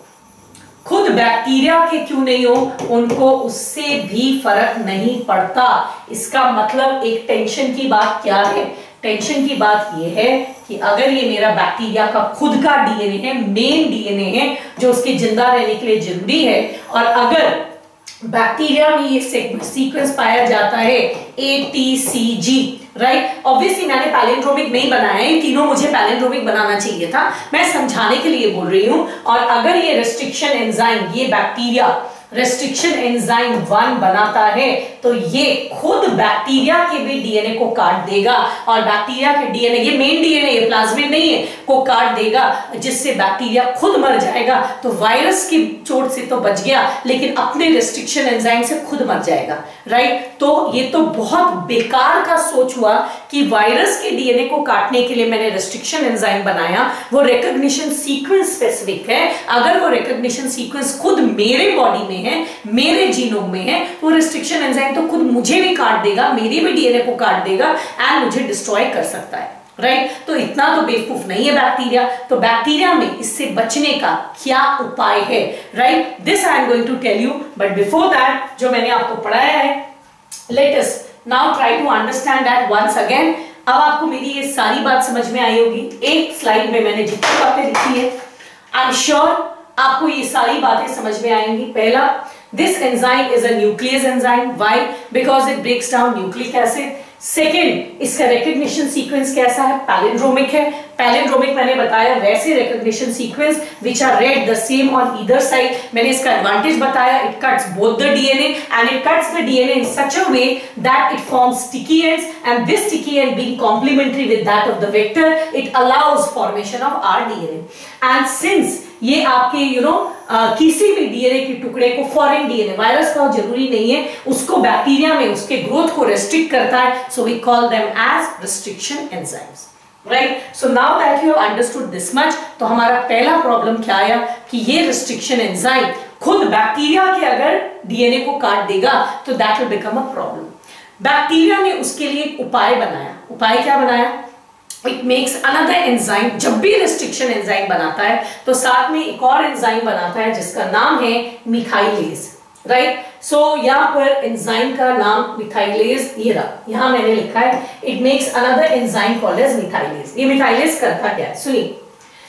खुद बैक्टीरिया के क्यों नहीं हो, उनको उससे भी फर्क नहीं पड़ता. इसका मतलब एक टेंशन की बात क्या है? टेंशन की बात यह है कि अगर ये मेरा बैक्टीरिया का खुद का डीएनए है, मेन डीएनए है जो उसके जिंदा रहने के लिए जरूरी है, और अगर बैक्टीरिया में ये सीक्वेंस पाया जाता है A T C G, right. Obviously मैंने पैलिंड्रोमिक नहीं बनाया है, तीनों मुझे पैलिंड्रोमिक बनाना चाहिए था, मैं समझाने के लिए बोल रही हूं. और अगर ये रेस्ट्रिक्शन एंजाइम, ये बैक्टीरिया रेस्ट्रिक्शन एंजाइम वन बनाता है तो ये खुद बैक्टीरिया के भी डीएनए को काट देगा, और बैक्टीरिया के डीएनए, ये मेन डीएनए, ये प्लाज्मिड नहीं है, को काट देगा, जिससे बैक्टीरिया खुद मर जाएगा. तो वायरस की चोट से तो बच गया, लेकिन अपने रेस्ट्रिक्शन एंजाइम से खुद मर जाएगा, राइट. तो ये तो बहुत बेकार का सोच हुआ कि वायरस के डीएनए को काटने के लिए मैंने रेस्ट्रिक्शन एंजाइम बनाया. वो रिकॉग्निशन सीक्वेंस स्पेसिफिक है. अगर वो रिकॉग्निशन सीक्वेंस खुद मेरे बॉडी में है, मेरे जीनोम में है, तो रेस्ट्रिक्शन एंजाइम तो खुद मुझे भी काट देगा, मेरे भी डीएनए को काट देगा एंड मुझे डिस्ट्रॉय कर सकता है, राइट. तो इतना तो बेवकूफ नहीं है बैक्टीरिया. तो बैक्टीरिया में इससे बचने का क्या उपाय है, right, this I am going to tell you. But before that, जो मैंने आपको पढ़ाया है, let us now try to understand that once again. अब आपको मेरी ये सारी बात समझ में आई होगी. एक स्लाइड में मैंने जितनी बातें लिखी है, आई एम श्योर आपको ये सारी बातें समझ में आएंगी. पहला, this enzyme is a nucleus enzyme. Why? Because it breaks down nucleic acid. Second, इसका रिकॉग्निशन सीक्वेंस कैसा है? पैलिंड्रोमिक है. पैलिंड्रोमिक मैंने बताया वैसे recognition sequence which are read the same on either side. मैंने इसका एडवांटेज बताया, it cuts both the DNA and it cuts the DNA in such a way that it forms sticky ends, and this sticky end being complementary with that of the vector, it allows formation of R DNA. And since ये आपके you know किसी भी DNA के टुकड़े को, foreign DNA, virus का जरूरी नहीं है, उसको बैक्टीरिया में उसके ग्रोथ को रेस्ट्रिक्ट करता है, so we call them as restriction enzymes, right. So now that you have understood this much, तो हमारा पहला प्रॉब्लम क्या आया कि ये रेस्ट्रिक्शन एंजाइम खुद बैक्टीरिया के अगर डीएनए को काट देगा तो that will become a problem. Bacteria ने उसके लिए एक उपाय बनाया. उपाय क्या बनाया? It makes another enzyme. जब भी रेस्ट्रिक्शन एंजाइम बनाता है तो साथ में एक और एंजाइम बनाता है जिसका नाम है मिथाइलेज, राइट. सो यहाँ पर एंजाइम का नाम मिथाइलेज, ये रहा, यहाँ मैंने लिखा है, it makes another enzyme called as methylase. ये मिथाइलेज करता क्या है? सुनिए,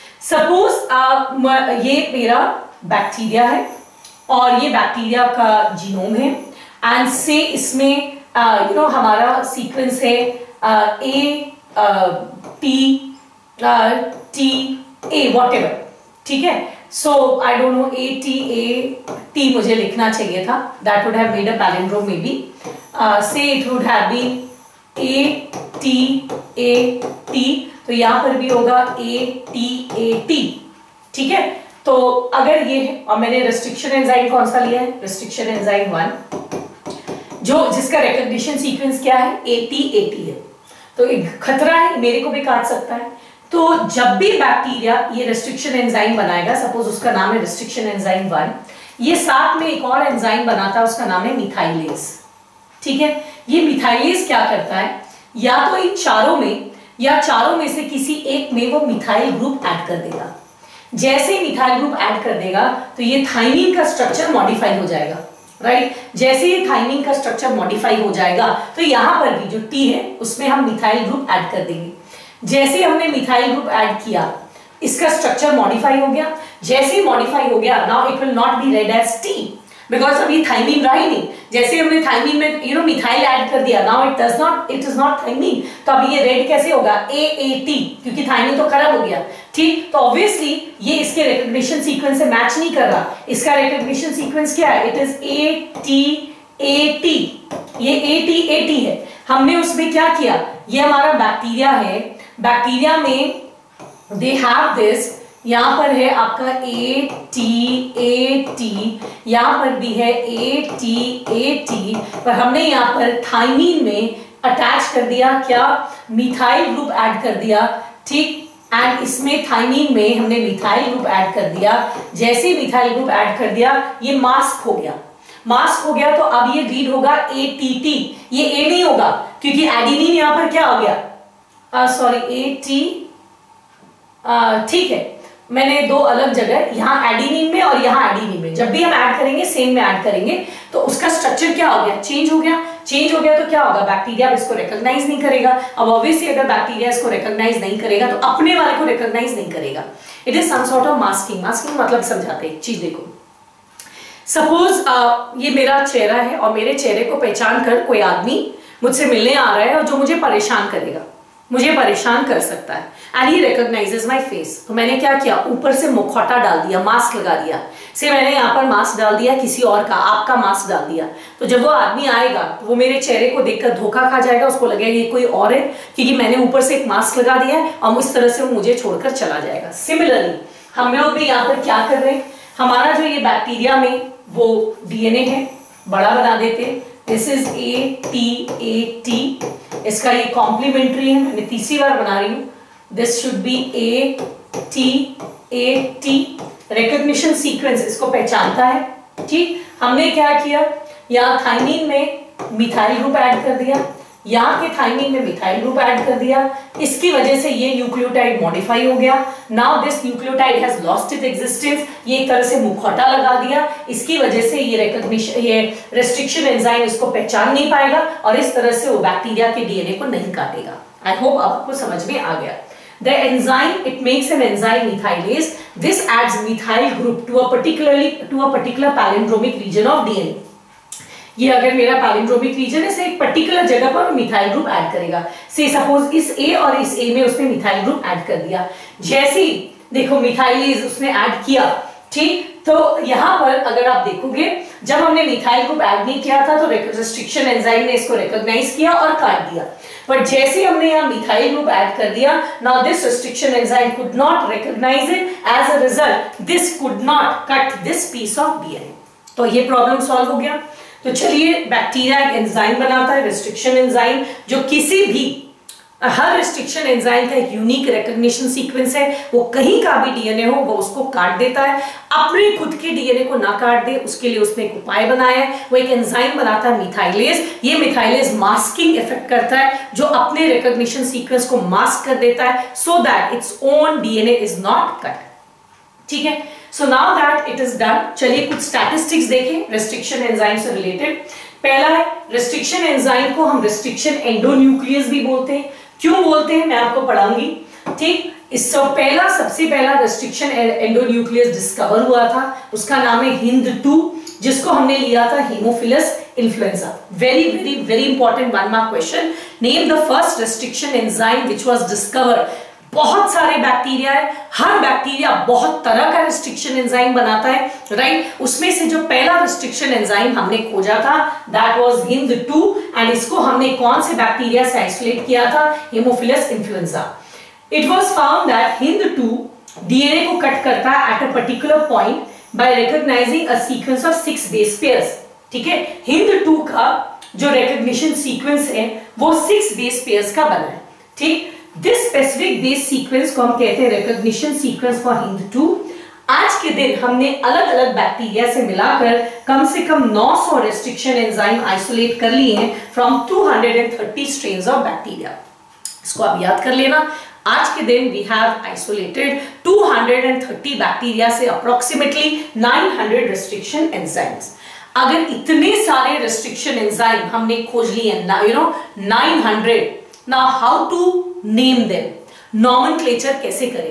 सपोज ये मेरा बैक्टीरिया है और ये बैक्टीरिया का जीनोम है, एंड से इसमें यू नो हमारा सीक्वेंस है A T T A whatever, ठीक है. So I don't know, A T A T मुझे लिखना चाहिए था, that would have made a palindrome maybe. Say it would have been A T A T, तो यहां पर भी होगा ए टी ए टी, ठीक है. तो अगर ये है, और मैंने रेस्ट्रिक्शन एंजाइम कौन सा लिया है? रेस्ट्रिक्शन एंजाइम वन, जो जिसका रिकॉग्निशन सीक्वेंस क्या है? ए टी ए टी है. तो एक खतरा है, मेरे को भी काट सकता है. तो जब भी बैक्टीरिया ये रेस्ट्रिक्शन एंजाइम बनाएगा, सपोज उसका नाम है रेस्ट्रिक्शन एंजाइम वन, ये साथ में एक और एंजाइम बनाता है, उसका नाम है मिथाइलेज, ठीक है. ये मिथाइलेज क्या करता है? या तो इन चारों में या चारों में से किसी एक में वो मिथाइल ग्रुप ऐड कर देगा. जैसे ही मिथाइल ग्रुप ऐड कर देगा तो ये थाइमिन का स्ट्रक्चर मॉडिफाई हो जाएगा, राइट right? जैसे ही थाइमिन का स्ट्रक्चर मॉडिफाई हो जाएगा तो यहां पर भी जो टी है उसमें हम मिथाइल ग्रुप ऐड कर देंगे. जैसे हमने मिथाइल ग्रुप ऐड किया इसका स्ट्रक्चर मॉडिफाई हो गया। जैसे ही मॉडिफाई हो गया, now it will not be read as T, because अभी थाइमीन रहा ही नहीं। जैसे हमने थाइमीन में यू नो मिथाइल ऐड कर दिया, now it does not, it is not thymine, तो अभी ये रेड कैसे होगा, ए ए टी, क्योंकि थाइमीन तो खराब हो गया। ठीक, तो ऑब्वियसली ये इसके रिकॉग्निशन सीक्वेंस से मैच नहीं कर रहा। इसका रिकॉग्निशन सीक्वेंस क्या है, it is A T A T, ये ए टी ए टी है। हमने उसमें क्या किया, ये हमारा बैक्टीरिया है, बैक्टीरिया में दे हैव दिस, यहां पर है आपका ए टी ए टी, यहां पर भी है ए टी ए टी, पर हमने यहां पर थाइमीन में अटैच कर दिया क्या, मिथाइल ग्रुप ऐड कर दिया। ठीक, एंड इसमें थाइमीन में हमने मिथाइल ग्रुप ऐड कर दिया। जैसे मिथाइल ग्रुप ऐड कर दिया, ये मास्क हो गया, मास्क हो गया, तो अब ये रीड होगा ए टी टी, ये ए नहीं होगा क्योंकि एडिनिन यहां पर क्या हो गया, सॉरी ए टी, ठीक है, मैंने दो अलग जगह, यहां एडिनिन में और यहां एडिनिन में, जब भी हम ऐड करेंगे सेम में ऐड करेंगे तो उसका स्ट्रक्चर क्या हो गया, चेंज हो गया। चेंज हो गया तो क्या होगा, बैक्टीरिया इसको रिकॉग्नाइज नहीं करेगा। अब ऑब्वियसली अगर बैक्टीरिया इसको रिकॉग्नाइज नहीं करेगा तो अपने वाले को रिकॉग्नाइज नहीं करेगा। It is some sort of masking. Masking मतलब समझाते एक चीज देखो, सपोज uh, ये मेरा चेहरा है और मेरे चेहरे को पहचान कर कोई आदमी मुझसे मिलने आ रहा है और जो मुझे परेशान करेगा, मुझे परेशान कर सकता है, and he recognises my face. तो मैंने क्या किया, ऊपर से मुखौटा डाल दिया, मास्क लगा दिया। से मैंने यहाँ पर मास्क डाल दिया, किसी और का, आपका मास्क डाल दिया। तो जब वो आदमी आएगा तो वो मेरे चेहरे को देखकर धोखा खा जाएगा, उसको लगेगा ये कोई और है, क्योंकि मैंने ऊपर से एक मास्क लगा दिया है और इस तरह से वो मुझे छोड़कर चला जाएगा। सिमिलरली हम लोग भी यहाँ पर क्या कर रहे हैं, हमारा जो ये बैक्टीरिया में वो डीएनए है, बड़ा बना देते हैं। This is A T A T, इसका ये कॉम्प्लीमेंट्री है, मैं तीसरी बार बना रही हूँ। This should be A T A T, recognition sequence इसको पहचानता है। ठीक, हमने क्या किया, यहाँ थाइमीन में मिथाइल ग्रुप ऐड कर दिया, यहाँ के थाइमीन में मिथाइल ग्रुप ऐड कर दिया, इसकी वजह से ये न्यूक्लियोटाइड मॉडिफाई हो गया। Now this nucleotide has lost it existence, ये एक तरह से मुखौटा लगा दिया, इसकी वजह से ये रिकॉग्निशन, ये रेस्ट्रिक्शन एंजाइम इसको पहचान नहीं पाएगा और इस तरह से वो बैक्टीरिया के डीएनए को नहीं काटेगा। आई होप आपको समझ में आ गया। The enzyme, it makes an enzyme methylase. This adds methyl group to a particularly to a particular palindromic region of D N A. ये अगर मेरा पैलिंड्रोमिक रीजन है, से एक पर्टिकुलर जगह पर मिथाइल ग्रुप ऐड करेगा। से सपोज इस ए और इस ए में उसने मिथाइल ग्रुप ऐड कर दिया। जैसे ही देखो मिथाइलेज उसने ऐड किया, ठीक, तो यहाँ पर अगर आप देखोगे, जब हमने मिथाइल ग्रुप ऐड नहीं किया था तो रेस्ट्रिक्शन एंजाइम ने इसको रिकॉग्नाइज किया और काट दिया। पर जैसे हमने यहाँ मिथाइल ग्रुप ऐड कर दिया, now this restriction enzyme could not recognise it, as a result this could not cut this piece of DNA. तो ये प्रॉब्लम सॉल्व हो गया। तो चलिए, बैक्टीरिया एक एंजाइम बनाता है, रेस्ट्रिक्शन एंजाइम, जो किसी भी, हर रेस्ट्रिक्शन एंजाइम का एक यूनिक रिकॉग्निशन सीक्वेंस है। वो कहीं का भी डीएनए हो वो उसको काट देता है, अपने खुद के डीएनए को ना काट दे उसके लिए उसने एक उपाय बनाया है। वो एक एंजाइम बनाता है मिथाइलेज। ये मिथाइलेज मास्किंग इफेक्ट करता है, जो अपने रिकॉग्निशन सीक्वेंस को मास्क कर देता है, so that it's own DNA is not cut. ठीक है, so now that it is done, चलिए कुछ स्टैटिस्टिक्स देखें रेस्ट्रिक्शन एंजाइम से रिलेटेड। पहला है, रेस्ट्रिक्शन एंजाइम को हम रेस्ट्रिक्शन एंडोन्यूक्लियस भी बोलते हैं। क्यों बोलते हैं मैं आपको पढ़ाऊंगी। ठीक, इससे पहला सबसे पहला रेस्ट्रिक्शन एंडोन्यूक्लियस डिस्कवर हुआ था, उसका नाम है हिंद टू, जिसको हमने लिया था Haemophilus influenzae. Very very very important one mark question, name the first restriction enzyme which was discovered. बहुत सारे बैक्टीरिया है, हर बैक्टीरिया बहुत तरह का रेस्ट्रिक्शन एंजाइम बनाता है, राइट। उसमें से जो पहला रेस्ट्रिक्शन एंजाइम हमने खोजा था that was Hind two, and इसको हमने कौन से बैक्टीरिया से आइसोलेट किया था, Haemophilus influenzae. It was found that Hind two DNA को कट करता है at a particular point by recognising a sequence of six base pairs. ठीक है, हिंद टू का जो रिकॉग्निशन सीक्वेंस है वो सिक्स बेस पेयर्स का बना है। ठीक, दिस स्पेसिफिक बेस सीक्वेंस को हम कहते हैं recognition sequence for Hind two. आज के दिन हमने अलग अलग बैक्टीरिया से मिलाकर कम से कम नौ सौ रेस्ट्रिक्शन एंजाइम आइसोलेट कर लिए हैं from two hundred thirty strains of bacteria. इसको आप याद कर लेना, आज के दिन we have isolated two hundred thirty bacteria से approximately nine hundred restriction enzymes. अगर इतने सारे रेस्ट्रिक्शन एंजाइम हमने खोज लिए हैं, you know nine hundred, now how to name them, nomenclature कैसे करें।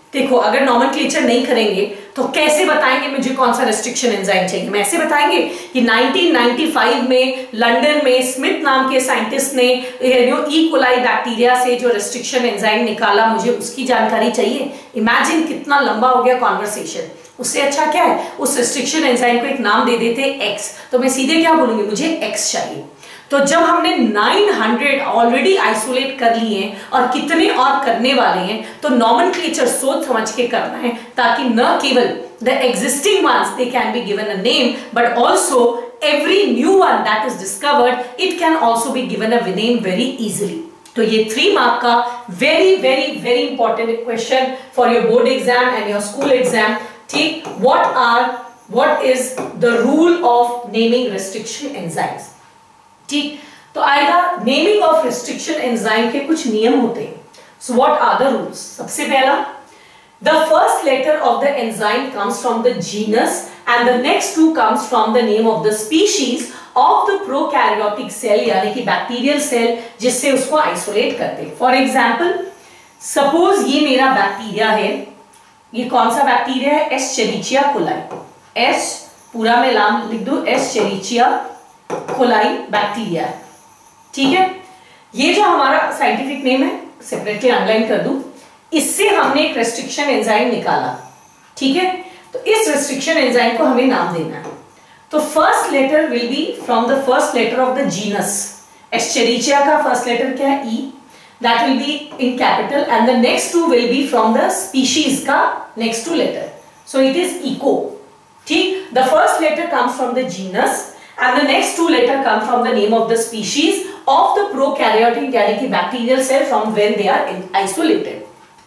देखो अगर नॉमेनक्लेचर नहीं करेंगे तो कैसे बताएंगे मुझे कौन सा रेस्ट्रिक्शन एंजाइम चाहिए? मैं ऐसे बताएंगे कि नाइनटीन नाइंटी फाइव में लंदन में स्मिथ नाम के साइंटिस्ट ने ई कोलाई बैक्टीरिया से जो रेस्ट्रिक्शन एंजाइम निकाला, मुझे उसकी जानकारी चाहिए। इमेजिन कितना लंबा हो गया कॉन्वर्सेशन। उससे अच्छा क्या है, उस रेस्ट्रिक्शन एंजाइम को एक नाम दे देते एक्स, तो मैं सीधे क्या बोलूंगी, मुझे एक्स चाहिए। तो जब हमने नौ सौ ऑलरेडी आइसोलेट कर लिए हैं और कितने और करने वाले हैं, तो नॉमेनक्लेचर सोच समझ के करना है, ताकि न केवल the existing ones they can be given a name, but also every new one that is discovered, it can also be given a name very easily. तो ये थ्री मार्क का very very very important question for your board exam and your school exam. ठीक, what are what is the rule of naming restriction enzymes. ठीक, तो आएगा naming of restriction enzyme के कुछ नियम होते हैं। So what are the rules? सबसे पहला, the first letter of the enzyme comes from the genus and the next two comes from the name of the species of the prokaryotic cell, यानी कि bacterial cell जिससे उसको isolate करते हैं। For example, suppose ये मेरा bacteria है, ये कौन सा बैक्टीरिया है? Escherichia coli. एस पूरा में नाम लिख दो, एस्चेरिचिया कोलाई बैक्टीरिया है। ठीक है, ये जो हमारा साइंटिफिक नेम है सेपरेटली अंडरलाइन कर दूं, इससे हमने एक रेस्ट्रिक्शन एंजाइम निकाला। ठीक है, तो इस रेस्ट्रिक्शन एंजाइम को हमें नाम देना है। तो first letter will be from the first letter of the genus. Escherichia का फर्स्ट लेटर क्या है? E, that will be in capital, and the next two will be from the species का next two letter, so it is Eco. ठीक, the first letter comes from the genus and the next two letter come from the name of the species of the prokaryotic यानी कि bacterial cell from when they are isolated.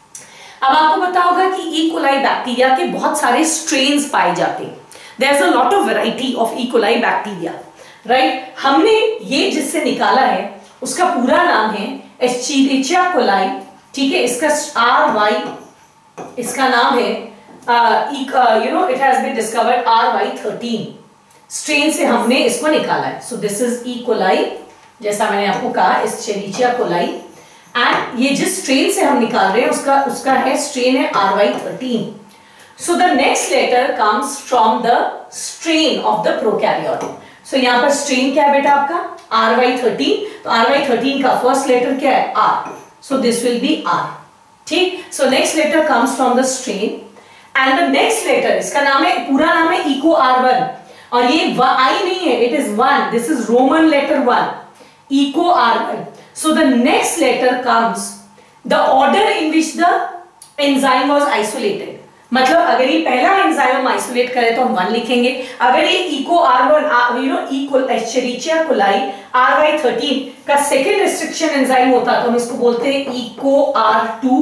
अब आपको पता होगा कि ई coli bacteria के बहुत सारे स्ट्रेन्स पाए जाते हैं। There is a lot of variety of E coli bacteria, right. हमने ये जिससे निकाला है उसका पूरा नाम है एस्चेरिचिया कोलाई। ठीक है, इसका आर वाई इसका नाम है, you know it has been discovered R Y thirteen strain से हमने इसको निकाला है। So this is E coli, जैसा मैंने आपको कहा एस्चेरिचिया कोलाई, एंड ये जिस स्ट्रेन से हम निकाल रहे हैं उसका उसका है स्ट्रेन है R Y thirteen. So the next letter comes from the strain of the prokaryote. सो यहाँ पर स्ट्रेन क्या है बेटा आपका? R Y thirteen. तो आर वाई थर्टीन का फर्स्ट लेटर क्या है? R, so this will be R. ठीक, so next letter comes from the strain and the next letter, इसका नाम है, पूरा नाम है इको आर वन, और ये आई नहीं है, it is one, this is Roman letter one, Eco R one. So the next letter comes the order in which the enzyme was isolated. मतलब अगर ये पहला एंजाइम हम आइसोलेट करें तो हम वन लिखेंगे। अगर ये Eco R one you know Eco Escherichia coli R Y thirteen का सेकेंड रेस्ट्रिक्शन एंजाइम होता तो हम इसको बोलते हैं इको आर टू।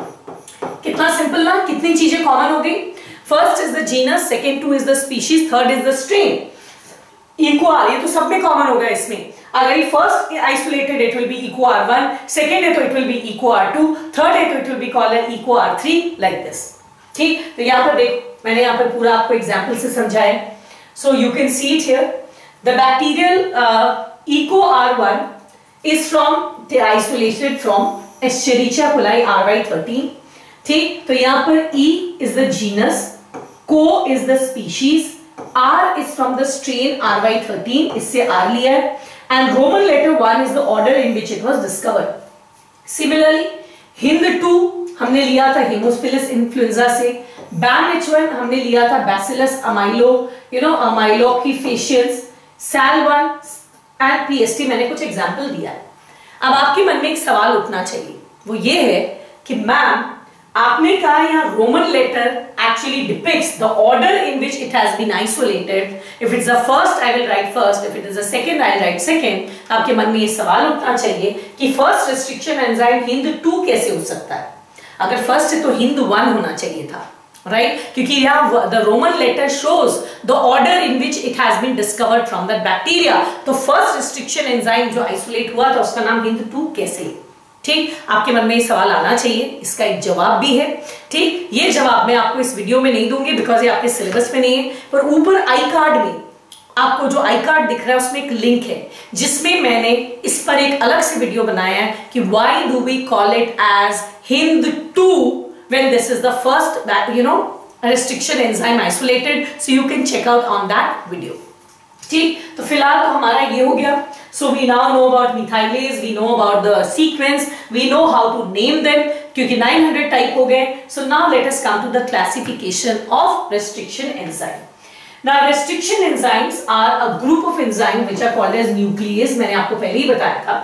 कितना सिंपल ना, कितनी चीजें कॉमन हो गई। First is the genus, second two is the species, third is the strain. Eco R, ये तो सब में कॉमन होगा इसमें। अगर ये first isolated it will be Eco R one, second है तो it will be Eco R two, third है तो it will be called an Eco R three, like this. ठीक, तो यहाँ पर देख, मैंने यहाँ पर पूरा आपको एग्जांपल से समझाया। So you can see it here, the bacterial Eco R one is from isolated from Escherichia coli R Y thirteen. ठीक, तो यहाँ पर E is the genus, co is the species, R is from the strain R Y thirteen, इससे R लिया है, and Roman letter one is the order in which it was discovered. Similarly, Hind two हमने लिया था Haemophilus influenza से, Bam H one हमने लिया था Bacillus amylo, you know amylocaphasians, Sal one and P S T मैंने कुछ example दिया है। अब आपके मन में एक सवाल उठना चाहिए, वो ये है कि मैम आपने कहा यहाँ Roman letter actually depicts the order in which it has been isolated. If it's the first, I will write first. If it is the second, I'll write second. आपके मन में ये सवाल उठना चाहिए कि first restriction enzyme Hind two कैसे हो सकता है? अगर first है तो हिंद वन होना चाहिए था, right? क्योंकि यहाँ the Roman letter shows the order in which it has been discovered from that bacteria. तो first restriction enzyme जो isolate हुआ था उसका नाम हिंद टू कैसे? ठीक, आपके मन में ये सवाल आना चाहिए, इसका एक जवाब भी है। ठीक, ये जवाब मैं आपको इस वीडियो में नहीं दूंगी बिकॉज ये आपके सिलेबस में नहीं है, पर ऊपर आई कार्ड में आपको जो आई कार्ड दिख रहा है उसमें एक लिंक है जिसमें मैंने इस पर एक अलग से वीडियो बनाया है कि why do we call it as Hind two when this is the first that you know restriction enzyme isolated, so you can check out on that video. ठीक, तो फिलहाल तो हमारा ये हो गया. So we now know about methylase, we know about the sequence, we know how to name them क्योंकि nine hundred type हो गए. So now let us come to the classification of restriction enzyme. Now restriction enzymes are a group of enzymes which are called as nuclease. मैंने आपको पहले ही बताया था.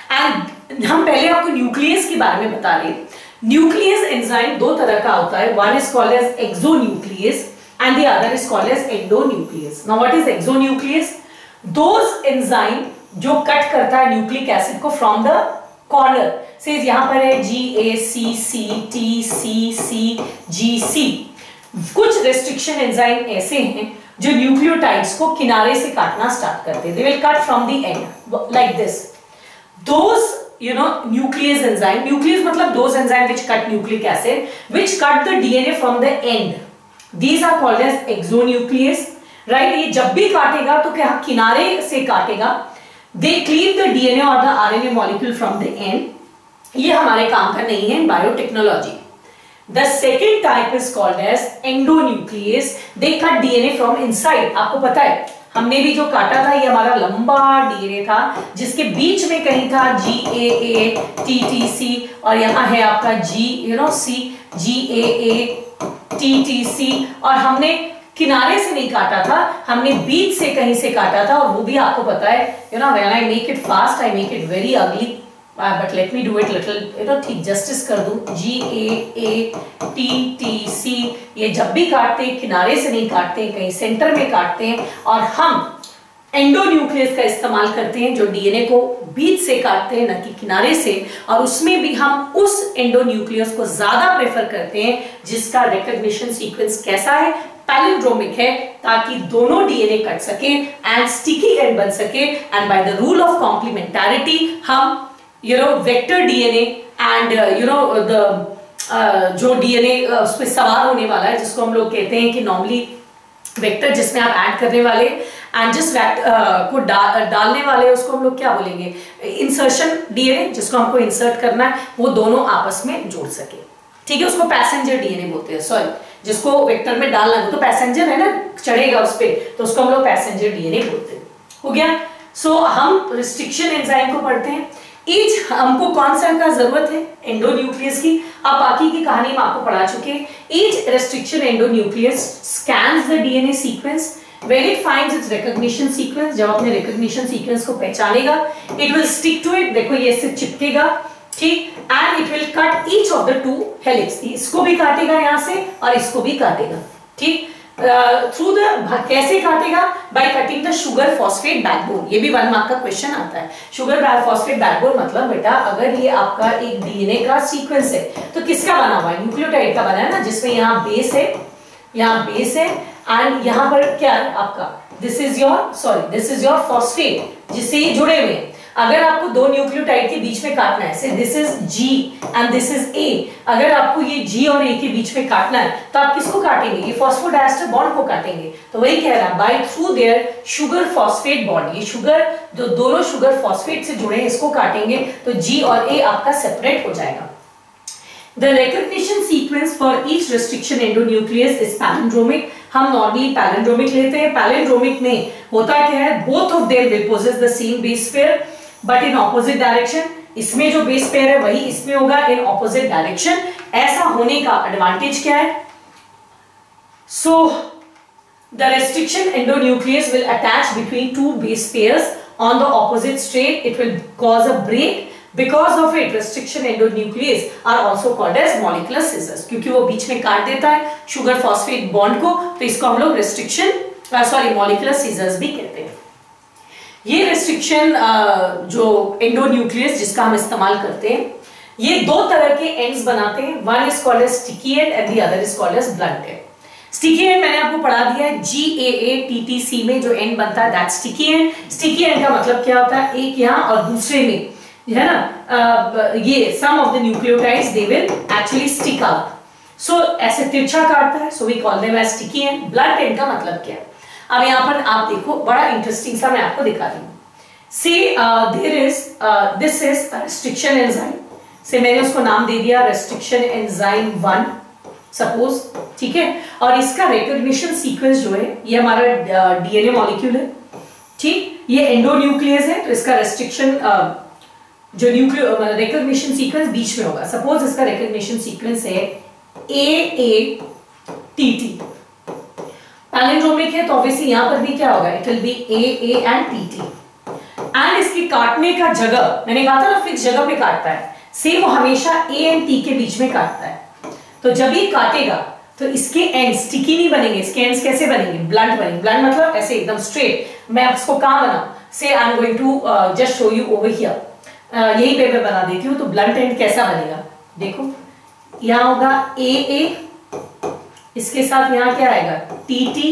And हम पहले आपको nuclease के बारे में बता रहे. Nuclease enzyme दो तरह का होता है. One is called as exonuclease and the other is called as endonuclease. Now what is exonuclease? Those enzyme जो कट करता है न्यूक्लिक एसिड को फ्रॉम द कॉर्नर. से यहाँ पर है G A C C T C C G C. कुछ restriction enzyme ऐसे हैं जो न्यूक्लियोटाइड्स को किनारे से काटना स्टार्ट करते हैं. They will cut from the end like this. Those you know nuclease enzyme, nuclease मतलब those enzyme which cut nucleic acid, which cut the D N A from the end. These are called as exonuclease, right? ये जब भी काटेगा तो क्या किनारे से काटेगा. They cleave the D N A or the R N A molecule from the end. ये हमारे काम का नहीं है biotechnology. The second type is called as endonuclease. They cut D N A from inside. आपको पता है हमने भी जो काटा था ये हमारा लंबा D N A था जिसके बीच में कहीं था G A A T T C और यहाँ है आपका G you know C G A A T T C और हमने किनारे से नहीं काटा था, हमने बीच से कहीं से काटा था. और वो भी आपको पता है you know when I make it fast I make it very ugly uh, but let me do it little you know ठीक जस्टिस कर दूं. G A A T T C ये जब भी काटते हैं किनारे से नहीं काटते हैं, कहीं सेंटर में काटते हैं. और हम एंडोन्यूक्लियस का इस्तेमाल करते हैं जो डीएनए को बीच से काटते हैं न कि किनारे से. और उसमें भी हम उस एंडोन्यूक्लियस को ज्यादा प्रेफर करते हैं जिसका रिकॉग्निशन सीक्वेंस कैसा है, पैलिंड्रोमिक है, ताकि दोनों डीएनए कट सके एंड स्टिकी एंड बन सके. And by the rule of complementarity हम you know vector DNA and you know the जो डीएनए उस पर सवार होने वाला है जिसको हम लोग कहते हैं कि नॉर्मली वेक्टर जिसमें आप ऐड करने वाले एंड जिस वेक्टर को डा, डालने वाले उसको हम लोग क्या बोलेंगे, इंसर्शन डीएनए जिसको हमको इंसर्ट करना है, वो दोनों आपस में जुड़ सके. ठीक है, उसको पैसेंजर डीएनए बोलते हैं. सॉरी, जिसको वेक्टर में डालना है वो तो पैसेंजर है ना, चढ़ेगा उस पर, तो उसको हम लोग पैसेंजर डीएनए बोलते हैं. हो गया. सो so, हम रिस्ट्रिक्शन एंजाइम को पढ़ते हैं. ईच हमको कौन सा का जरूरत है, एंडोन्यूक्लियस की. अब बाकी की कहानी हम आपको पढ़ा चुके हैं. Each restriction endonuclease scans the DNA sequence. When it finds its recognition sequence, जब अपने recognition sequence को पहचानेगा, it will stick to it. देखो ये इससे चिपकेगा, ठीक, and it will cut each of the two helix. इसको भी काटेगा यहाँ से और इसको भी काटेगा, ठीक. थ्रू द कैसे काटेगा, by cutting the sugar phosphate backbone. ये भी वन मार्क का क्वेश्चन आता है. शुगर फॉस्फेट बैकबोन मतलब बेटा अगर ये आपका एक डीएनए का सीक्वेंस है तो किसका बना हुआ है, न्यूक्लियोटाइड का बना है ना, जिसमें यहाँ बेस है, यहाँ बेस है एंड यहाँ पर क्या है आपका, this is your sorry this is your phosphate जिससे ये जुड़े हुए हैं. अगर आपको दो न्यूक्लियोटाइड के बीच में काटना है, so this is G and this is A, अगर आपको ये G और A के बीच में काटना है तो आप किसको काटेंगे, ये फॉस्फोडाइएस्टर बॉन्ड को काटेंगे. तो वही कह रहा है by through their sugar phosphate bond, ये शुगर जो दोनों शुगर फॉस्फेट से जुड़े हैं इसको काटेंगे तो G और A आपका सेपरेट हो जाएगा. The recognition sequence for each restriction endonuclease is palindromic. हम नॉर्मली पैलिंड्रोमिक लेते हैं. पैलिंड्रोमिक में होता क्या है, both of them will possess the same base pair but in opposite direction. इसमें जो बेस पेयर है वही इसमें होगा in opposite direction. ऐसा होने का एडवांटेज क्या है, so the restriction endonuclease will attach between two base pairs on the opposite straight. It will cause a break. Because of it, restriction endonuclease are also called as molecular scissors. क्योंकि वो बीच में काट देता है sugar phosphate bond को, तो इसको हम लोग restriction सॉरी molecular scissors भी कहते हैं. ये restriction uh, जो endonuclease जिसका हम इस्तेमाल करते हैं, ये दो तरह के ends बनाते हैं. One is called as sticky end and the other is called as blunt end. Sticky end मैंने आपको पढ़ा दिया है. G A A T T C में जो end बनता है that's sticky end. Sticky end का मतलब क्या होता है, एक यहाँ और दूसरे में है ना, uh, ये some of the nucleotides they will actually stick out. So ऐसे तिरछा काटता है, so we call them as sticky end. Blunt end का मतलब क्या है, अब यहाँ पर आप देखो बड़ा इंटरेस्टिंग सा मैं आपको दिखा रही हूँ. See uh, there is uh, this is a restriction enzyme. से मैंने उसको नाम दे दिया रेस्ट्रिक्शन एंजाइम वन सपोज, ठीक है। और इसका रिकॉग्निशन सीक्वेंस जो है ये हमारा डीएनए मॉलिक्यूल है, ठीक, ये एंडोन्यूक्लियस है, तो इसका रेस्ट्रिक्शन जो न्यूक्लियो रिकॉग्निशन सीक्वेंस बीच में होगा। सपोज इसका रिकॉग्निशन सीक्वेंस है A A T T, palindromic है तो ऑब्वियसली यहां पर भी क्या होगा, it will be A A and T T. And इसकी काटने का जगह मैंने कहा था ना फिक्स जगह पे काटता है, सेम वो हमेशा ए एंड टी के बीच में काटता है। तो जब ये काटेगा तो इसके एंड स्टिकी नहीं बनेंगे, इसके एंड्स कैसे बनेंगे, ब्लंट बनेंगे। ब्लंट मतलब ऐसे एकदम स्ट्रेट। मैं इसको कहां बनाऊं, so I am going to just show you over here, यही पे मैं बना देती हूँ। तो ब्लंट एंड कैसा बनेगा, देखो यहां होगा ए ए, इसके साथ यहां क्या आएगा टी टी,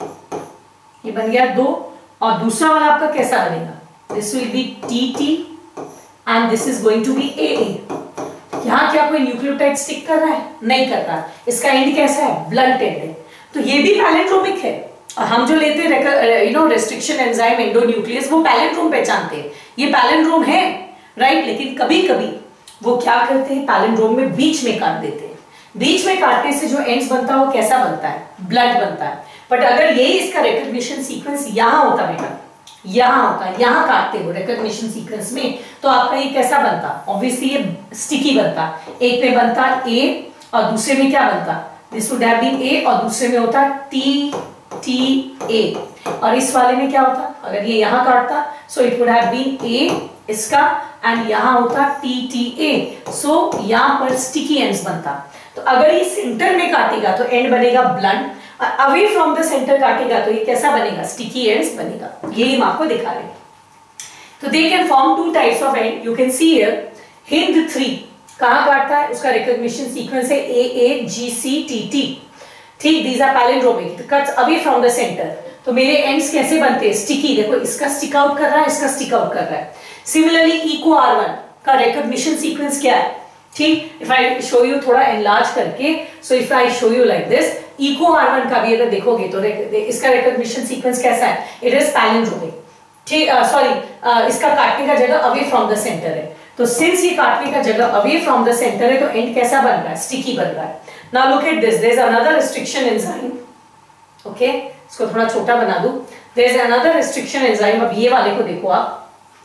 ये बन गया दो। और दूसरा वाला आपका कैसा बनेगा, this will be T T and this is going to be A A. यहां क्या कोई न्यूक्लियोटाइड स्टिक कर रहा है, नहीं कर रहा, इसका एंड कैसा है, ब्लंट एंड है। तो ये भी पैलिंड्रोमिक है। और हम जो लेते हैं you know restriction enzyme endonuclease, वो पैलिंड्रोम पहचानते हैं, ये पैलिंड्रोम है, राइट। लेकिन कभी कभी वो क्या करते हैं, पैलिंड्रोम में बीच में काट देते हैं। बीच में काटने से जो एंड्स बनता है वो कैसा बनता है, ब्लंट बनता है। बट अगर यही इसका रिकॉग्निशन सीक्वेंस यहां होता बेटा, यहां होता, यहां काटते हो रिकॉग्निशन सीक्वेंस में, तो आपका ये कैसा बनता, ऑब्वियसली ये स्टिकी बनता। एक में बनता ए और दूसरे में क्या बनता, this would have been A और दूसरे में होता टी टी ए। और इस वाले में क्या होता, अगर ये यहां काटता so it would have been A इसका एंड यहां होता टी टी ए, सो यहां पर स्टिकी एंड्स बनता। तो अगर ये सेंटर में काटेगा तो एंड बनेगा ब्लंट, और अवे फ्रॉम द सेंटर काटेगा तो ये कैसा बनेगा, स्टिकी एंड्स बनेगा। यही हम आपको दिखा रहे हैं। तो they can form two types of end, you can see here Hind three कहां काटता है, उसका रिकॉग्निशन सीक्वेंस है A A G C T T, ठीक, these are palindromic, it cuts away from the centre. तो मेरे एंड्स कैसे बनते हैं, स्टिकी, देखो इसका स्टिक आउट कर रहा है, इसका स्टिक आउट कर रहा है। सिमिलरली इको आर वन का रिकॉग्निशन सीक्वेंस क्या है, ठीक, इफ आई शो यू थोड़ा एनलार्ज करके, so if I show you like this, Eco R one का भी अगर देखोगे तो इसका रिकॉग्निशन सीक्वेंस कैसा है, इट इज पैलिंड्रोमिक, ठीक, सॉरी इसका काटने का जगह अवे फ्रॉम द सेंटर है। तो सिंस ये काटने का जगह अवे फ्रॉम द सेंटर है तो एंड कैसा बन रहा है, स्टिकी बन रहा है। Now look at this, there is another restriction enzyme, okay, इसको थोड़ा छोटा बना दूं। There is another restriction enzyme, अब ये वाले को देखो आप,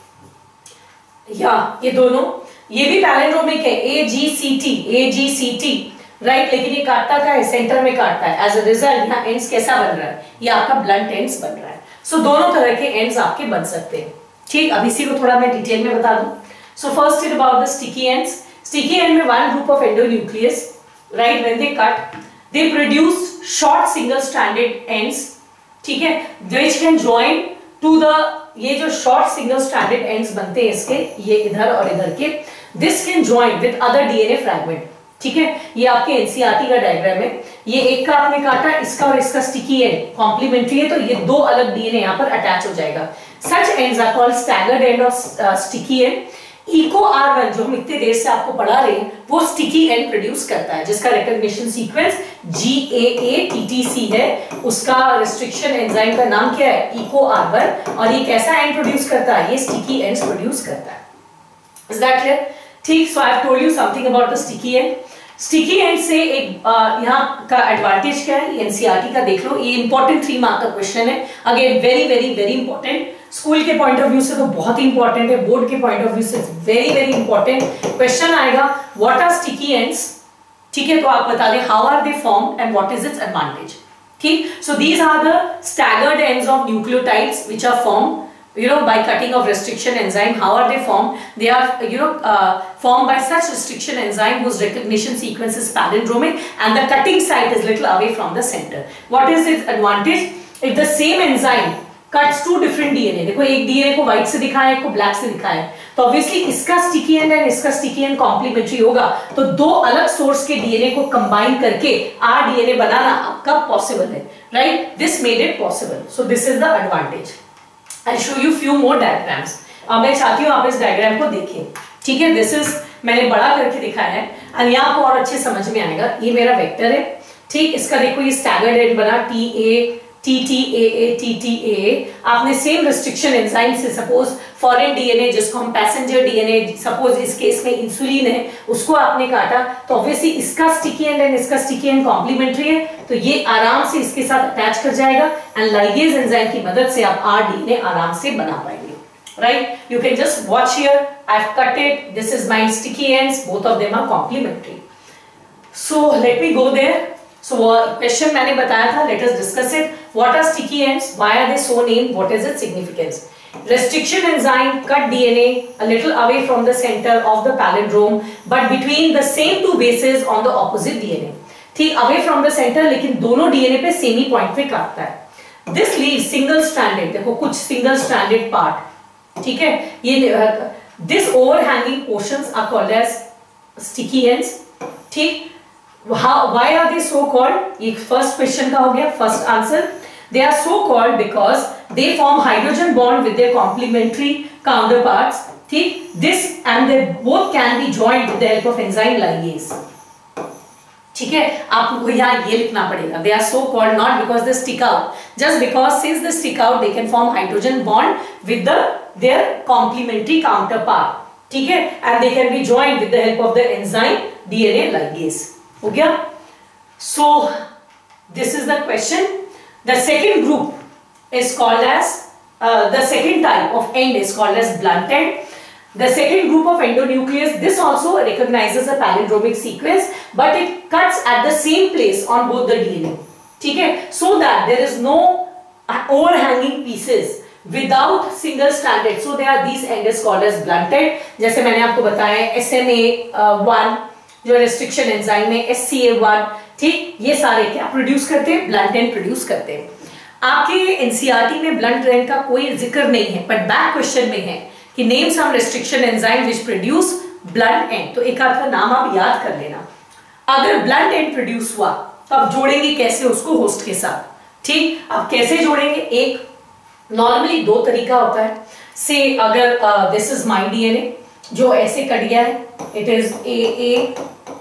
या ये दोनों, ये भी पैलिंड्रोमिक है, A G C T, A G C T, right, लेकिन ये काटता क्या है, सेंटर में काटता है। एज अ रिजल्ट यहाँ एंड्स कैसा बन रहा है, ये आपका ब्लंट एंड्स बन रहा है। सो so, दोनों तरह के एंड्स आपके बन सकते हैं, ठीक। अब इसी को थोड़ा मैं डिटेल में बता दूं। So first is about the sticky ends. Sticky end में one group of endonuclease, right, when they cut they produce short single stranded ends, ठीक है, which can join to the, ये जो शॉर्ट सिंगल स्ट्रैंडेड एंड्स बनते हैं इसके, ये इधर और इधर के, this can join with other DNA fragment, ठीक है। ये आपके एनसीईआरटी का डायग्राम है, ये एक का आपने काटा, इसका और इसका स्टिकी एंड कॉम्प्लीमेंट्री है, तो ये दो अलग डीएनए यहाँ पर अटैच हो जाएगा। Such ends are called staggered end और sticky end. Eco R one जो हम इतने देर से आपको पढ़ा रहे हैं वो स्टिकी एंड प्रोड्यूस करता है, जिसका recognition sequence G A A T T C है। उसका रिस्ट्रिक्शन एंजाइम का नाम क्या है, इको आर वन, और ये कैसा एंड प्रोड्यूस करता है, ये स्टिकी एंड्स प्रोड्यूस करता है। इज दैट क्लियर, ठीक। So I have told you something about the sticky end. Sticky end से एक यहाँ का एडवांटेज क्या है, एनसीईआरटी का देख लो, ये इंपॉर्टेंट थ्री मार्क का क्वेश्चन है, again very very very important. School के पॉइंट ऑफ व्यू से तो बहुत ही इंपॉर्टेंट है, बोर्ड के पॉइंट ऑफ व्यू से वेरी वेरी इंपॉर्टेंट क्वेश्चन आएगा, व्हाट आर स्टिकी एंड्स, ठीक है। तो आप बता दें how are they formed and what is its advantage, ठीक। So these are the staggered ends of nucleotides which are formed you know by cutting of restriction enzyme. How are they formed? They are you know uh, formed by such restriction enzyme whose recognition sequence is palindromic and the cutting site is little away from the center. What is its advantage? If the same enzyme cuts two different D N A, देखो एक D N A को white से दिखाया है, एक को black से दिखाया है, तो obviously इसका sticky end and इसका sticky end complementary होगा, तो दो अलग source के D N A को combine करके R D N A बनाना आपका possible है, right? This made it possible. So this is the advantage. I'll show you few more diagrams. अब मैं चाहती हूँ आप इस डायग्राम को देखें, ठीक है। दिस इज मैंने बड़ा करके दिखाया है और यहाँ आपको और अच्छे समझ में आएगा। ये मेरा वेक्टर है, ठीक। इसका देखो ये स्टैगर्ड एंड बना T A T T A A T T A, आपने सेम रिस्ट्रिक्शन एंजाइम से सपोज फॉरेन डीएनए जिसको हम पैसेंजर डीएनए, सपोज इस केस में इंसुलिन है, उसको आपने काटा तो ऑब्वियसली इसका स्टिकी एंड एंड इसका स्टिकी एंड कॉम्प्लीमेंट्री है, तो ये आराम से इसके साथ अटैच कर जाएगा एंड लाइगेज एंजाइम की मदद से आप आर डीएनए आराम से बना पाएंगे. Right? You can just watch here. I've cut it. This is my sticky ends. Both of them are complementary. So let me go there. So uh, question मैंने बताया था. Let us discuss it. What are sticky ends? Why are they so named? What is its significance? Restriction enzyme cut D N A a little away from the center of the palindrome, but between the same two bases on the opposite D N A. ठीक, away from the center, लेकिन दोनों D N A पे same ही point पे काटता है. This leaves single stranded. देखो कुछ single stranded part. ठीक है, ये this overhanging portions are called as sticky ends. ठीक, why are they so called? ये फर्स्ट क्वेश्चन का हो गया, first answer. They are so called because they form hydrogen bond with their complementary counterparts. ठीक, this and they both can be joined with the help of enzyme ligase. ठीक है, आपको यहाँ ये लिखना पड़ेगा. They are so called not because they stick out, just because since they stick out they can form hydrogen bond with the their complementary counterpart. ठीक है, and they can be joined with the help of the enzyme D N A ligase. हो गया? So this is the question. The second group is called as uh, the second type of end is called as blunt end. The second group of endonuclease, this also recognizes a palindromic sequence, but it cuts at the same place on both the D N A. ठीक है, so that there is no overhanging pieces without single stranded, so they are these end is called as blunted. जैसे मैंने आपको बताया S M A one जो restriction enzyme है, S C A one, ठीक, ये सारे क्या प्रोड्यूस करते हैं? ब्लंट एंड प्रोड्यूस करते हैं. आपके एनसीईआरटी में ब्लंट एंड का कोई जिक्र नहीं है, बट बैक क्वेश्चन में है कि name some restriction enzyme which produce blunt end, तो एक आध का नाम आप याद कर लेना. अगर ब्लंट एंड प्रोड्यूस हुआ तो आप जोड़ेंगे कैसे उसको होस्ट के साथ? ठीक, अब कैसे जोड़ेंगे? एक नॉर्मली दो तरीका होता है. से अगर दिस इज माई डीएनए जो ऐसे कट गया है, it is A A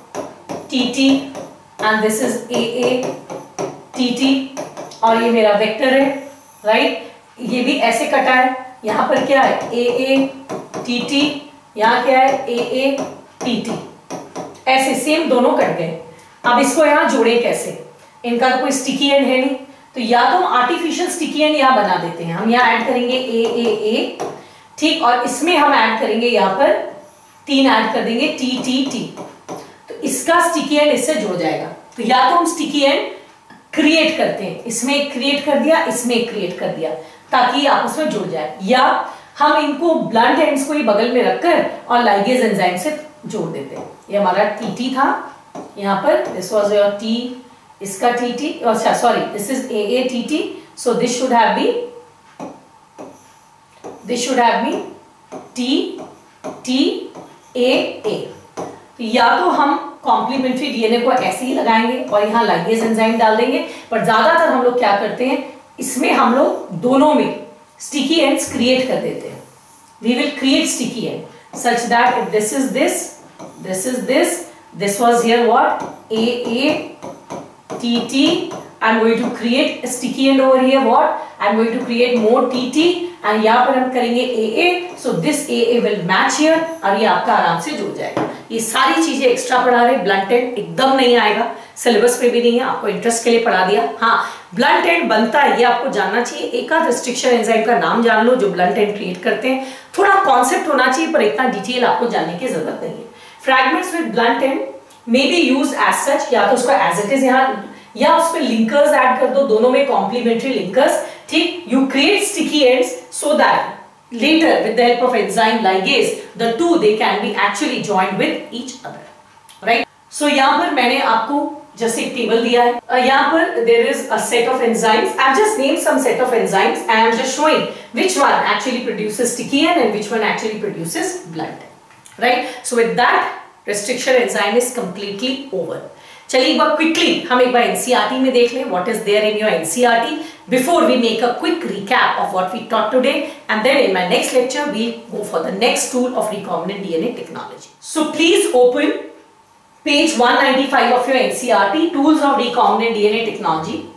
T T and this is A A T T और ये मेरा वेक्टर है, राइट. ये भी ऐसे कटा है, यहाँ पर क्या है? ए ए टी टी, यहाँ क्या है? A A T T. ऐसे सेम दोनों कट गए. अब इसको यहाँ जोड़े कैसे? इनका कोई स्टिकी एंड है नहीं, तो या तो हम आर्टिफिशियल स्टिकी एंड यहाँ बना देते हैं. हम यहाँ ऐड करेंगे ए ए ए, ठीक, और इसमें हम ऐड करेंगे यहाँ पर तीन ऐड कर देंगे टी टी टी, तो इसका स्टिकी एंड इससे जुड़ जाएगा. तो या तो हम स्टिकी एंड क्रिएट करते हैं, इसमें क्रिएट कर दिया, इसमें क्रिएट कर दिया ताकि आपस में जुड़ जाए, या हम इनको ब्लंट एंड्स को ही बगल में रखकर और लाइगेज एंजाइम से जोड़ देते हैं. ये हमारा टी टी था यहाँ पर, दिस वाज योर टी, इसका टी टी, अच्छा sorry this is A A T T, so this should have been this should have been T T A A. या तो हम कॉम्प्लीमेंट्री डीएनए को ऐसे ही लगाएंगे और यहाँ लाइगेज एंजाइम डाल देंगे, पर ज्यादातर हम लोग क्या करते हैं, इसमें हम लोग दोनों में स्टिकी एंड्स क्रिएट कर देते हैं. We will create sticky end such that if this is this, this is this, this was here what? A A T T. I'm going to create a sticky end over here. What? I'm going to create more T T and यहाँ पर हम करेंगे A A. So this A A will match here और ये आपका आराम से जुड़ जाएगा. ये सारी चीजें एक्स्ट्रा पढ़ा रहे. ब्लंट एंड एकदम नहीं आएगा, सिलेबस पे भी नहीं है, आपको इंटरेस्ट के लिए पढ़ा दिया. हाँ, ब्लंट एंड बनता है ये आपको जानना चाहिए. एक आध रिस्ट्रिक्शन एंजाइम का नाम जान लो जो ब्लंट एंड क्रिएट करते हैं. थोड़ा कॉन्सेप्ट होना चाहिए पर इतना डिटेल आपको जानने की जरूरत नहीं है. Fragments with blunt end may be used as such, या तो उसको as it is यहाँ, या उस पे linkers ऐड कर दो, दोनों में complementary linkers. ठीक, you create sticky ends so that later with the help of enzyme ligase the two they can be actually joined with each other, right? So यहाँ पर मैंने आपको जैसे एक टेबल दिया है, uh, यहाँ पर there is a set of enzymes. I've just named some set of enzymes and I'm just showing which one actually produces sticky end and which one actually produces blunt end. Right? So with that, restriction enzyme is completely over. चलिए एक बार quickly हम एक बार N C E R T में देख लें what is there in your N C E R T before we make a quick recap of what we taught today, and then in my next lecture we'll go for the next tool of recombinant D N A technology. So please open page one ninety-five of your N C E R T, Tools of Recombinant D N A Technology.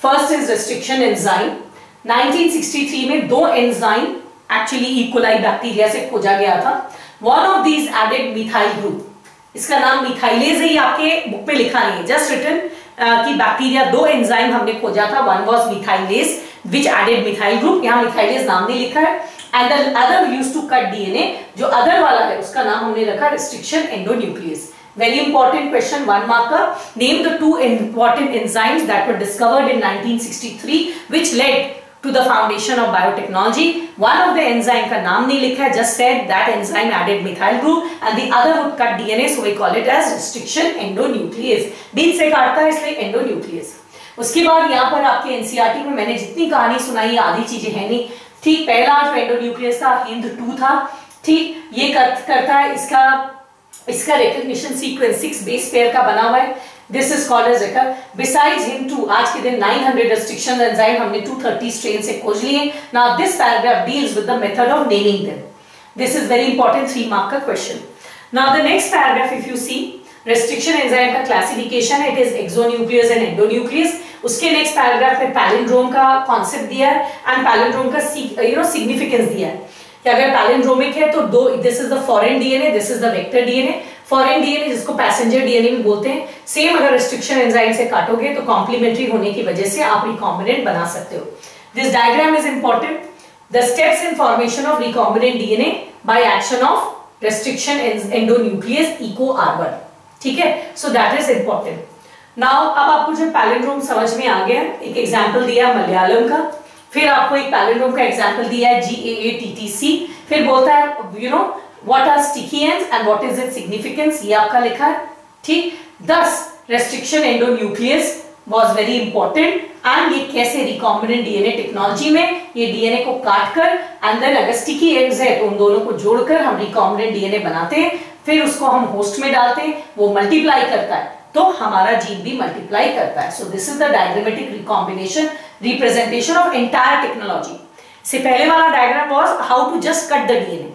First is restriction enzyme. Nineteen sixty three में दो enzyme actually E coli bacteria से खोजा गया था। One of these added methyl group, इसका नाम methylase है, आपके बुक में लिखा नहीं है, जस्ट रिटन कि बैक्टीरिया दो एंजाइम हमने खोजा था, one was methylase which added methyl group, यहाँ मिथाइलेज नाम नहीं लिखा है। And the other used to cut DNA, जो अदर वाला है उसका नाम हमने रखा restriction endonuclease. Very important question, one marker. Name the two important enzymes that were discovered in nineteen sixty-three which led to the foundation of biotechnology. One of the enzyme का नाम नहीं लिखा है, just said that enzyme added methyl group and the other would cut D N A, so we call it as restriction endonuclease. बीच से काटता है इसलिए endonuclease. उसके बाद यहाँ पर आपके एनसीईआरटी में मैंने जितनी कहानी सुनाई आधी चीजें है नहीं, ठीक। पहला जो एंडोन्यूक्लियस था हिंद टू था, ठीक। ये कर, करता है इसका इसका recognition sequence six base pair का बना हुआ है, this is called as wrecker. Besides him two आज के दिन नाइन हंड्रेड रिस्ट्रिक्शन एंजाइम हमने टू थर्टी स्ट्रेन से खोज लिए। Now this paragraph deals with the method of naming them, this is very important three mark का question. Now the next paragraph if you see, restriction enzyme का classification है, it is exonuclease and endonuclease. उसके next paragraph में palindrome का concept दिया है and palindrome का you know significance दिया है कि अगर पैलिंड्रोमिक है तो दो, this is the foreign DNA, this is the vector DNA. Foreign DNA जिसको पैसेंजर डीएनए भी बोलते हैं, सेम अगर रिस्ट्रिक्शन एंजाइम से काटोगे तो कॉम्प्लीमेंट्री होने की वजह से आप रिकॉम्बिनेंट बना सकते हो। This diagram is important, the steps in formation of recombinant DNA by action of restriction endonuclease Eco R one, ठीक है, so that is important. Now अब आपको जो पैलिंड्रोम समझ में आ गया, एक एग्जांपल दिया मलयालम का, फिर आपको एक पैलिंड्रोम का एग्जांपल दिया है G A A T T सी, फिर बोलता है you know what are sticky ends and what is its significance, ये आपका लिखा है, ठीक। Thus restriction endonuclease was very important and ये कैसे रिकॉम्बिनेंट डीएनए टेक्नोलॉजी में ये डीएनए को काटकर एंड देन अगर स्टिकी एंड्स है तो उन दोनों को जोड़कर हम रिकॉम्बिनेंट डीएनए बनाते हैं, फिर उसको हम होस्ट में डालते हैं, वो मल्टीप्लाई करता है तो हमारा जीन भी मल्टीप्लाई करता है। So this is the diagrammatic recombination representation of entire technology. से पहले वाला diagram was how to just cut the DNA,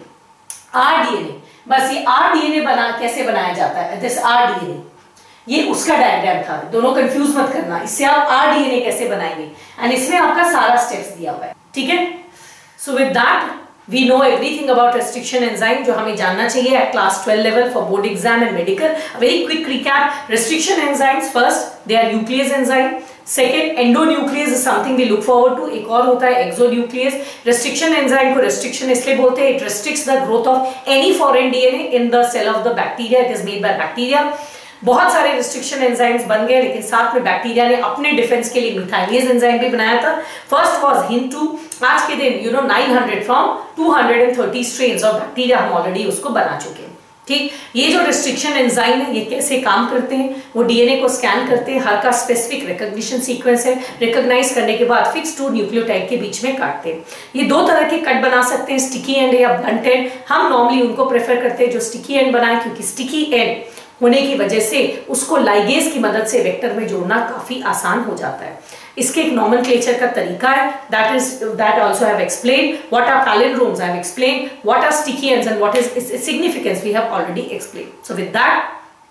R DNA, बस ये आर डीएनए बना कैसे बनाया जाता है, दिस आर डीएनए, ये उसका डायग्राम था, दोनों कंफ्यूज मत करना, इससे आप आर डीएनए कैसे बनाएंगे एंड इसमें आपका सारा स्टेप्स दिया हुआ है, ठीक है। So with that we know everything about restriction enzyme जो हमें जानना चाहिए at class twelve level for board exam and medical. A very quick recap, restriction enzymes first they are nuclease enzyme, second endonuclease is something we look forward to, एक और होता है exonuclease। restriction enzyme को restriction इसलिए बोलते हैं, it restricts the growth of any foreign D N A in the cell of the bacteria, it is made by bacteria। बहुत सारे रिस्ट्रिक्शन एंजाइम्स बन गए लेकिन साथ में बैक्टीरिया ने अपने डिफेंस के लिए मिथाइलेज एंजाइम भी बनाया था। फर्स्ट वाज हिन टू, आज के दिन you know nine hundred from two hundred thirty strains of bacteria हम ऑलरेडी उसको बना चुके हैं, ठीक। ये जो रिस्ट्रिक्शन एंजाइम है ये कैसे काम करते हैं, वो डीएनए को स्कैन करते हैं, हर का स्पेसिफिक रिकॉग्निशन सीक्वेंस है, रिकॉग्नाइज करने के बाद फिक्स टू न्यूक्लियोटाइड के बीच में काटते हैं। ये दो तरह के कट बना सकते हैं, स्टिकी एंड या ब्लंट एंड। हम नॉर्मली उनको प्रेफर करते हैं जो स्टिकी एंड बनाए, क्योंकि स्टिकी एंड होने की वजह से उसको लाइगेज की मदद से वेक्टर में जोड़ना काफी आसान हो जाता है। इसके एक नॉमेनक्लेचर का तरीका है, that is that also have explained what are palindromes, I have explained what are sticky ends and what is its significance, we have already explained. So with that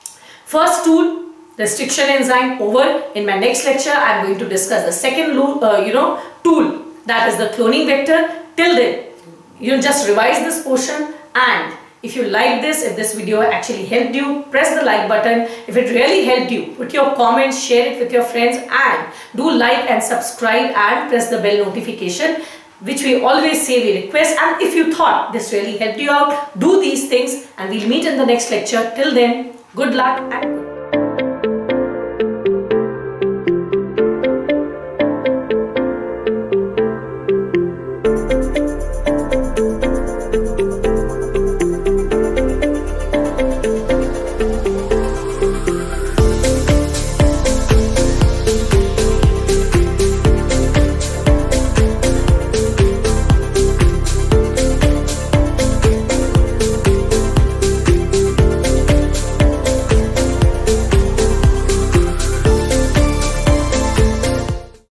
first tool restriction enzyme over. In my next lecture I am going to discuss the second uh, you know tool, that is the cloning vector. Till then you just revise this portion, and if you like this, if this video actually helped you, press the like button. If it really helped you, put your comments, share it with your friends, and do like and subscribe and press the bell notification, which we always say we request. And if you thought this really helped you out, do these things and we'll meet in the next lecture. Till then, good luck and